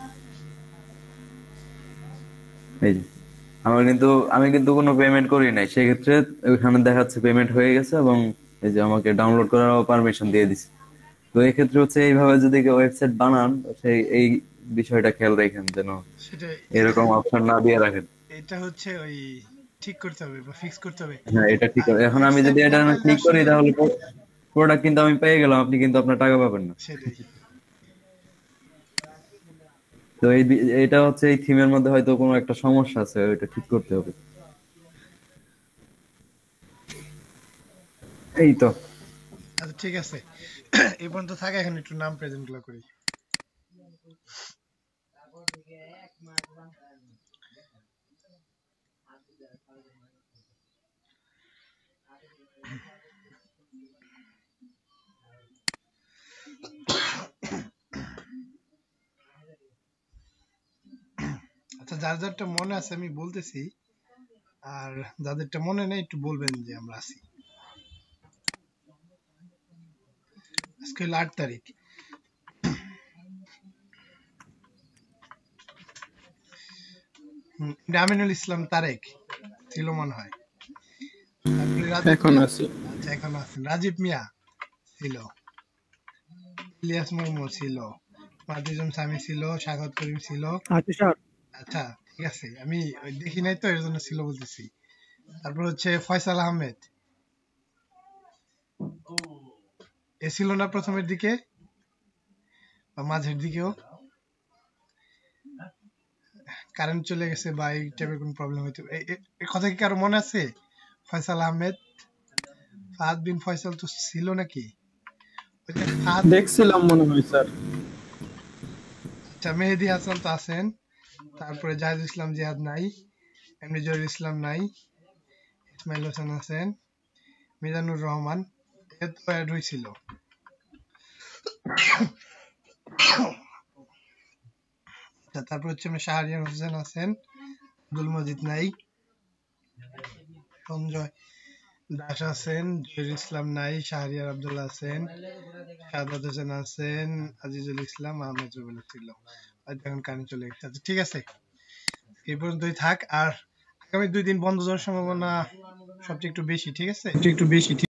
[SPEAKER 6] এই যে আমি কিন্তু কোনো পেমেন্ট করি নাই, সেক্ষেত্রে ওইখানে দেখাচ্ছে পেমেন্ট হয়ে গেছে এবং এই যে আমাকে ডাউনলোড করার পারমিশন দিয়ে দিছে। তো এই ক্ষেত্রে হচ্ছে এইভাবে যদি কেউ ওয়েবসাইট বানান, সেই এই বিষয়টা খেয়াল রাখেন যেন
[SPEAKER 1] সেটাই।
[SPEAKER 6] এরকম অপশন না দিয়ে রাখেন।
[SPEAKER 1] এটা হচ্ছে ওই ঠিক করতে হবে বা ফিক্স করতে হবে।
[SPEAKER 6] হ্যাঁ এটা ঠিক আছে। এখন আমি যদি এটা ক্লিক করি তাহলে প্রোডাক্ট কিন্তু আমি পেয়ে গেলাম, আপনি কিন্তু আপনার টাকা পাবেন না।
[SPEAKER 1] সেটাই।
[SPEAKER 6] তো এটা হচ্ছে এই থিমের মধ্যে হয়তো কোনো একটা সমস্যা আছে, ওইটা ঠিক করতে হবে। এই তো
[SPEAKER 1] আচ্ছা ঠিক আছে, এই পর্যন্ত থাকে, এখন একটু নাম প্রেজেন্ট গুলো করি। আচ্ছা যার যারটা মনে আছে আমি বলতেছি, আর যাদেরটা মনে নেই একটু বলবেন যে আমরা আছি। আজকে হলো 8 তারিখ। আমিনুল ইসলাম তারেক ছিল মনে হয়।
[SPEAKER 8] এখন আছি।
[SPEAKER 1] আচ্ছা এখন আছেন। রাজীব মিয়া ছিল, ইলিয়াস মুর্মু ছিল, মাহদিজুম সামি ছিল, স্বাগত করিম ছিল। আচ্ছা ঠিক আছে, আমি দেখি নাই তো এর জন্য ছিল বলতেছি। তারপর হচ্ছে ফয়সাল আহমেদ, এ ছিল না প্রথমের দিকে বা মাঝের দিকেও? কারেন্ট চলে গেছে বা এই টাইপের কোন প্রবলেম হইতে, এই কথা কি কারো মনে আছে? ফয়সাল আহমেদ, ফাহাদ বিন ফয়সাল তো ছিল নাকি?
[SPEAKER 8] দেখছিলাম মনে হয় স্যার।
[SPEAKER 1] আচ্ছা মেহেদি হাসান তো আছেন, তারপরে জাহিদ ইসলাম জিহাদ নাই, এমনি জহির ইসলাম নাই, ইসমাইল হোসেন আছেন, মিজানুর রহমান এ তো অ্যাড হয়েছিল। আচ্ছা তারপর হচ্ছে শাহরিয়ার হোসেন আছেন, আব্দুল মজিদ নাই, সঞ্জয় দাস আছেন, জহির ইসলাম নাই, শাহরিয়ার আব্দুল্লাহ আছেন, সাদাত হোসেন আছেন, আজিজুল ইসলাম, আহমেদ রুবেল ছিল। হয়তো এখন কানে চলে গেছে। আচ্ছা ঠিক আছে, এই পর্যন্তই থাক। আর আগামী 2 দিন বন্ধ যাওয়ার সম্ভাবনা সবচেয়ে একটু বেশি, ঠিক আছে? একটু বেশি।